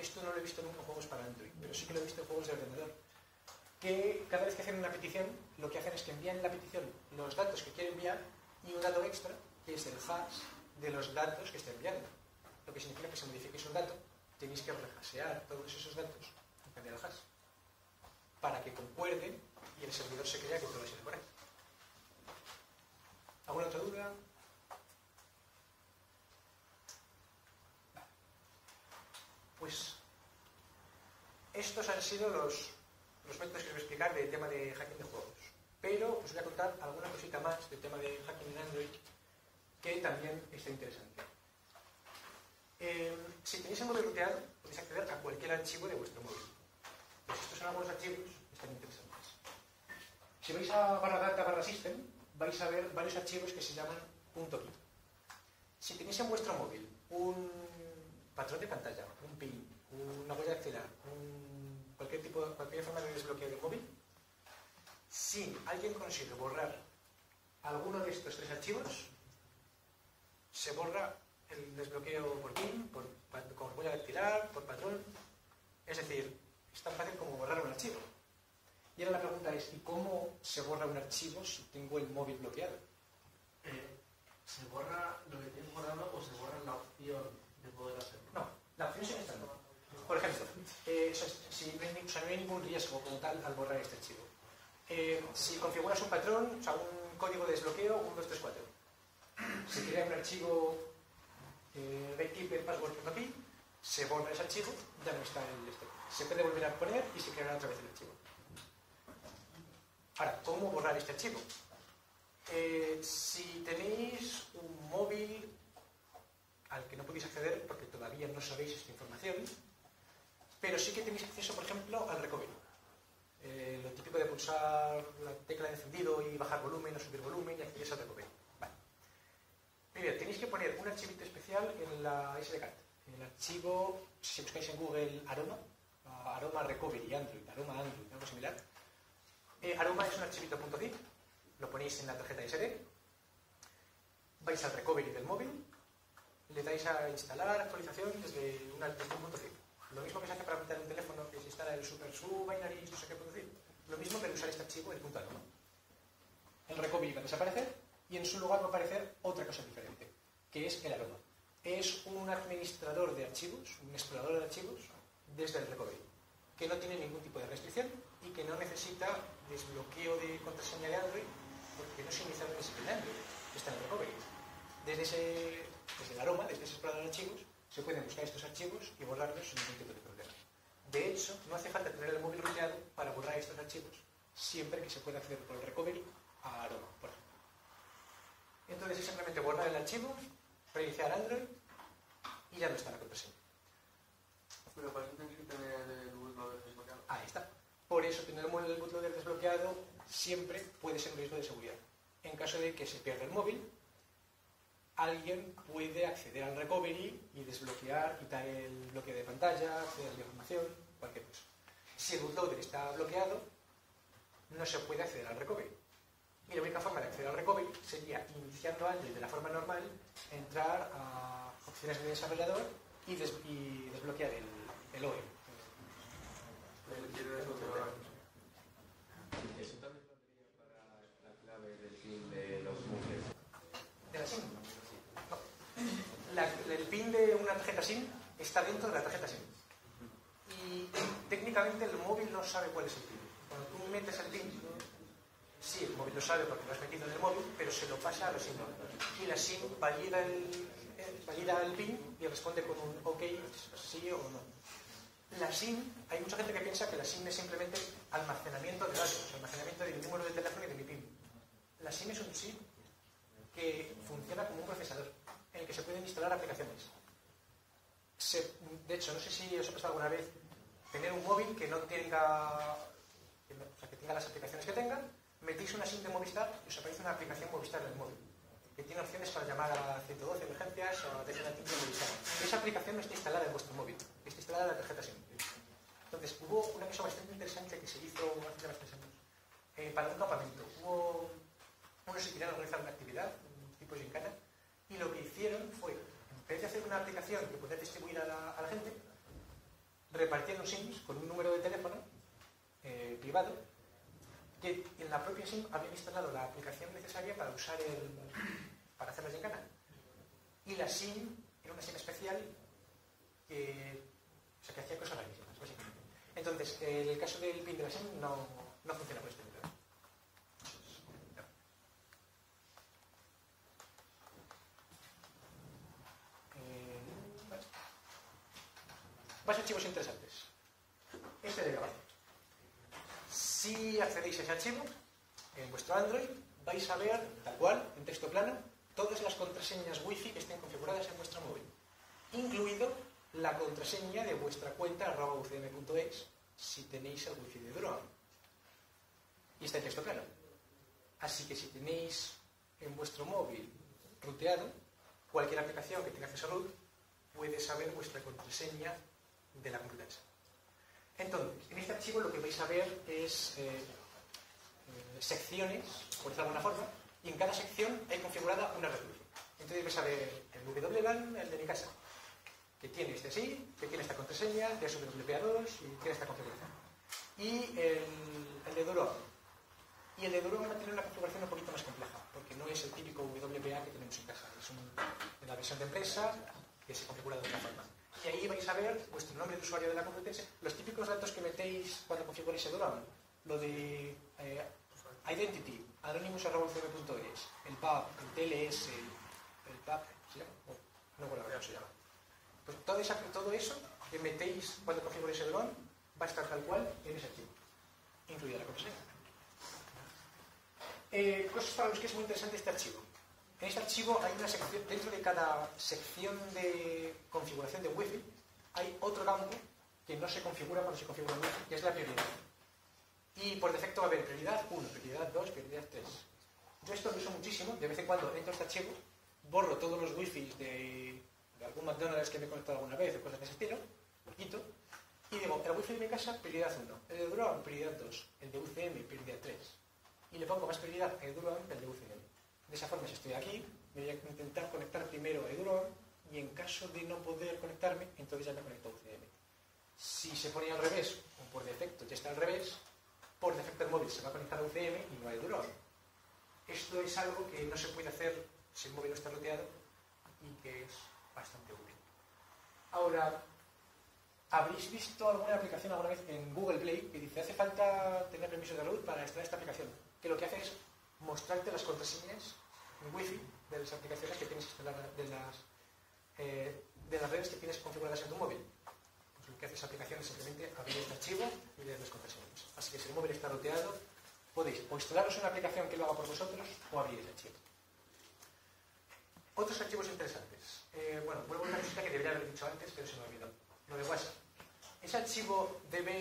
esto no lo he visto nunca en juegos para Android, pero sí que lo he visto en juegos de ordenador, que cada vez que hacen una petición, lo que hacen es que envían la petición los datos que quieren enviar y un dato extra, que es el hash de los datos que está enviando. Lo que significa que si modifiquéis un dato, tenéis que rehashear todos esos datos y cambiar el hash, para que concuerde y el servidor se crea que todo es correcto. ¿Alguna otra duda? Pues estos han sido los métodos que os voy a explicar del tema de hacking de juegos. Pero os voy a contar alguna cosita más del tema de hacking en Android que también está interesante. Si tenéis el móvil ruteado, podéis acceder a cualquier archivo de vuestro móvil. Pues estos son algunos archivos que están interesantes. Si vais a /data/system, vais a ver varios archivos que se llaman .key. Si tenéis en vuestro móvil un patrón de pantalla, un PIN, una huella dactilar, cualquier forma de desbloqueo del móvil, si alguien consigue borrar alguno de estos tres archivos, se borra el desbloqueo por PIN, con huella dactilar, por patrón. Es decir, es tan fácil como borrar un archivo. Y ahora la pregunta es, ¿y cómo se borra un archivo si tengo el móvil bloqueado? ¿Se borra lo que tienes borrado o se borra la opción de poder hacerlo? No, la opción sigue estando. Por ejemplo, no hay ningún riesgo como tal al borrar este archivo. Si configuras un patrón, o sea, un código de desbloqueo, 1, 2, 3, 4. Se crea un archivo gatekeeper_password.py, se borra ese archivo, ya no está el este. Se puede volver a poner y se creará otra vez el archivo. Ahora, ¿cómo borrar este archivo? Si tenéis un móvil al que no podéis acceder porque todavía no sabéis esta información, pero sí que tenéis acceso, por ejemplo, al recovery. Lo típico de pulsar la tecla de encendido y bajar volumen o subir volumen y acceder al recovery. Vale. Primero, tenéis que poner un archivito especial en la SD-card. En el archivo, si buscáis en Google Aroma Recovery Android, Aroma Android, algo similar. Aroma es un archivito .zip, lo ponéis en la tarjeta SD, vais al recovery del móvil, le dais a instalar actualización desde un .zip. Lo mismo que se hace para meter un teléfono, que se instala el binary, no sé qué .zip. Lo mismo pero usar este archivo, el .aroma. El recovery va a desaparecer y en su lugar va a aparecer otra cosa diferente, que es el aroma. Es un administrador de archivos, un explorador de archivos desde el recovery, que no tiene ningún tipo de restricción y que no necesita desbloqueo de contraseña de Android porque no se inicia el de Android, está en el recovery. Desde el aroma, desde ese explorador de archivos, se pueden buscar estos archivos y borrarlos sin ningún tipo de problema. De hecho, no hace falta tener el móvil ruteado para borrar estos archivos, siempre que se pueda acceder por el recovery a aroma, por ejemplo. Entonces es simplemente borrar el archivo, reiniciar Android y ya no está la contraseña. Pero para eso tienes que tener el bootloader desbloqueado. Ahí está. Por eso tener el bootloader desbloqueado siempre puede ser un riesgo de seguridad. En caso de que se pierda el móvil, alguien puede acceder al recovery y desbloquear, quitar el bloqueo de pantalla, acceder a la información, cualquier cosa. Si el bootloader está bloqueado, no se puede acceder al recovery. Y la única forma de acceder al recovery sería, iniciando Android de la forma normal, entrar a opciones de desarrollador y desbloquear el OE. Eso también valdría para la clave del PIN de los buques. ¿De la SIM? No. El PIN de una tarjeta SIM está dentro de la tarjeta SIM. Y técnicamente el móvil no sabe cuál es el PIN. Cuando tú metes el PIN, sí, el móvil lo sabe porque lo has metido en el móvil, pero se lo pasa a la SIM. Y la SIM valida el PIN y responde con un OK, sí o no. La SIM, hay mucha gente que piensa que la SIM es simplemente almacenamiento de datos, almacenamiento de mi número de teléfono y de mi PIN. La SIM es un chip que funciona como un procesador en el que se pueden instalar aplicaciones. De hecho, no sé si os ha pasado alguna vez tener un móvil que no tenga, que tenga las aplicaciones que tenga, metéis una SIM de Movistar y os aparece una aplicación Movistar en el móvil, que tiene opciones para llamar a 112 emergencias o a atención al timbre de Movistar. Esa aplicación no está instalada en vuestro móvil, está instalada en la tarjeta SIM. Entonces, hubo una cosa bastante interesante que se hizo hace bastantes años para un campamento. Unos se querían organizar una actividad, un tipo gincana, y lo que hicieron fue, en vez de hacer una aplicación que poder distribuir a la gente, repartiendo SIMs con un número de teléfono privado, que en la propia SIM habían instalado la aplicación necesaria para usar para hacer la gincana. Y la SIM era una SIM especial que hacía cosas rarísimas, básicamente. Entonces, el caso del PIN de la SIM no funciona por este método. Más archivos interesantes. Este de abajo. Si accedéis a ese archivo, en vuestro Android, vais a ver, tal cual, en texto plano, todas las contraseñas Wi-Fi que estén configuradas en vuestro móvil, incluido la contraseña de vuestra cuenta @ucm.es si tenéis el Wi-Fi de Drone. Y está en texto plano. Así que si tenéis en vuestro móvil ruteado, cualquier aplicación que tenga acceso a root puede saber vuestra contraseña de la computadora. Entonces, en este archivo lo que vais a ver es secciones, por decirlo de alguna forma, y en cada sección hay configurada una red Wi-Fi. Entonces vais a ver el WLAN, el de mi casa, que tiene este así, que tiene esta contraseña, que es WPA2 y tiene esta configuración. Y el de Drone. Y el de Drone va a tener una configuración un poquito más compleja, porque no es el típico WPA que tenemos en casa. Es en la versión de empresa que se configura de otra forma. Y ahí vais a ver vuestro nombre de usuario de la computadora, los típicos datos que metéis cuando configuráis el Drone, lo de identity, anonymous@ucm.es, el PAP, el TLS, el PAP, ¿se llama? No recuerdo cómo se llama. Pues todo eso que metéis cuando configuráis el Drone va a estar tal cual en ese archivo, incluida la contraseña. Cosas para los que es muy interesante este archivo. En este archivo hay una sección, dentro de cada sección de configuración de Wi-Fi, hay otro campo que no se configura cuando se configura el Wi-Fi, que es la prioridad. Y por defecto va a haber prioridad 1, prioridad 2, prioridad 3. Yo esto lo uso muchísimo, de vez en cuando entro a este archivo, borro todos los Wi-Fi de algún McDonald's que me he conectado alguna vez o cosas de ese estilo, lo quito, y digo, el Wi-Fi de mi casa, prioridad 1, el de Drone, prioridad 2, el de UCM, prioridad 3. Y le pongo más prioridad a Drone que el de UCM. De esa forma, si estoy aquí, me voy a intentar conectar primero a Drone y en caso de no poder conectarme, entonces ya me conecto a UCM. Si se pone al revés, o por defecto ya está al revés, por defecto el móvil se va a conectar a UCM y no a Drone. Esto es algo que no se puede hacer si el móvil no está roteado y que es bastante útil. Ahora, ¿habréis visto alguna aplicación alguna vez en Google Play que dice hace falta tener permiso de root para instalar esta aplicación? Que lo que hace es mostrarte las contraseñas en Wi-Fi de las aplicaciones que tienes instaladas, de las redes que tienes configuradas en tu móvil. Pues lo que hace esa aplicación es simplemente abrir este archivo y leer las contraseñas. Así que si el móvil está roteado, podéis o instalaros una aplicación que lo haga por vosotros o abrir ese archivo. Otros archivos interesantes. Vuelvo a una cosita que debería haber dicho antes, pero se me olvidó. Lo de WhatsApp. Ese archivo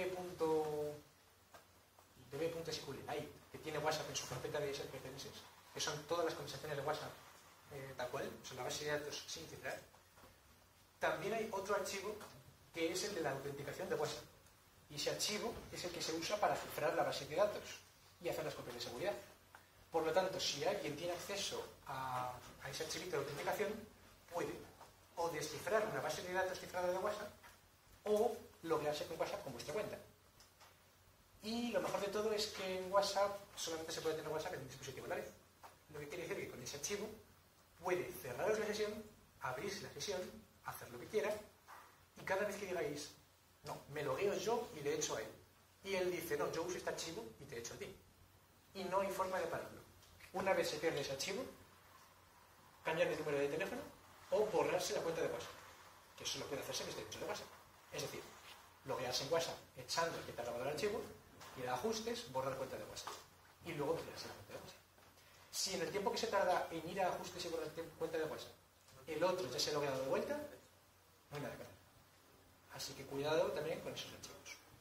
db.sqlite, que tiene WhatsApp en su carpeta de SPFS, que son todas las conversaciones de WhatsApp, tal cual, son la base de datos sin cifrar. También hay otro archivo que es el de la autenticación de WhatsApp. Y ese archivo es el que se usa para cifrar la base de datos y hacer las copias de seguridad. Por lo tanto, si alguien tiene acceso a ese archivito de autenticación, puede o descifrar una base de datos cifrada de WhatsApp o loguearse con WhatsApp con vuestra cuenta. Y lo mejor de todo es que en WhatsApp solamente se puede tener WhatsApp en un dispositivo a la vez. Lo que quiere decir que con ese archivo puede cerraros la sesión, abrirse la sesión, hacer lo que quiera, y cada vez que digáis, no, me logueo yo y le echo a él. Y él dice, no, yo uso este archivo y te echo a ti. Y no hay forma de pararlo. Una vez se pierde ese archivo, cambiar de número de teléfono o borrarse la cuenta de WhatsApp. Que eso lo puede hacerse desde dentro de WhatsApp. Es decir, loguearse en WhatsApp echando el que te ha grabado el archivo, ir a ajustes, borrar cuenta de WhatsApp. Y luego loguearse la cuenta de WhatsApp. Si en el tiempo que se tarda en ir a ajustes y borrar cuenta de WhatsApp, el otro ya se ha logueado de vuelta, no hay nada que hacer. Así que cuidado también con esos archivos.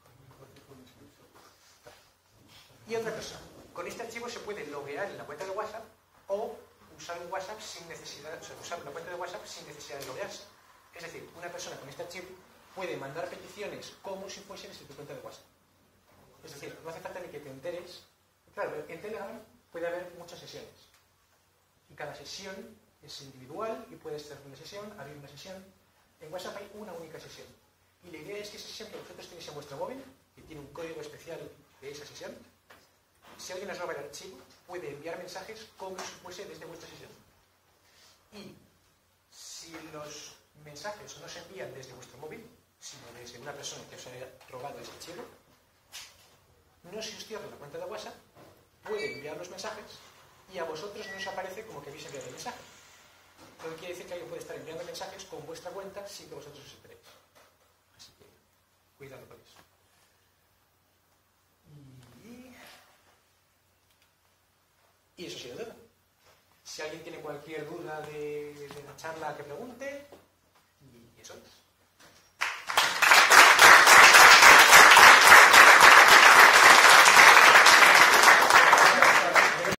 Y otra cosa, con este archivo se puede loguear en la cuenta de WhatsApp o usar un WhatsApp sin necesidad, usar una cuenta de WhatsApp sin necesidad de loguearse. Es decir, una persona con este archivo puede mandar peticiones como si fuesen desde tu cuenta de WhatsApp. Es decir, no hace falta ni que te enteres. Claro, en Telegram puede haber muchas sesiones. Y cada sesión es individual y puedes cerrar una sesión, abrir una sesión. En WhatsApp hay una única sesión. Y la idea es que esa sesión que vosotros tenéis en vuestro móvil, que tiene un código especial de esa sesión, si alguien os roba el archivo, puede enviar mensajes como si fuese desde vuestra sesión. Y si los mensajes no se envían desde vuestro móvil, sino desde una persona que os haya robado ese archivo, no se os cierra la cuenta de WhatsApp, puede enviar los mensajes y a vosotros no os aparece como que habéis enviado el mensaje. Lo que quiere decir que alguien puede estar enviando mensajes con vuestra cuenta sin que vosotros os enteréis. Así que, cuidado con eso. Y eso ha sido todo. Si alguien tiene cualquier duda de la charla, que pregunte. Y eso es.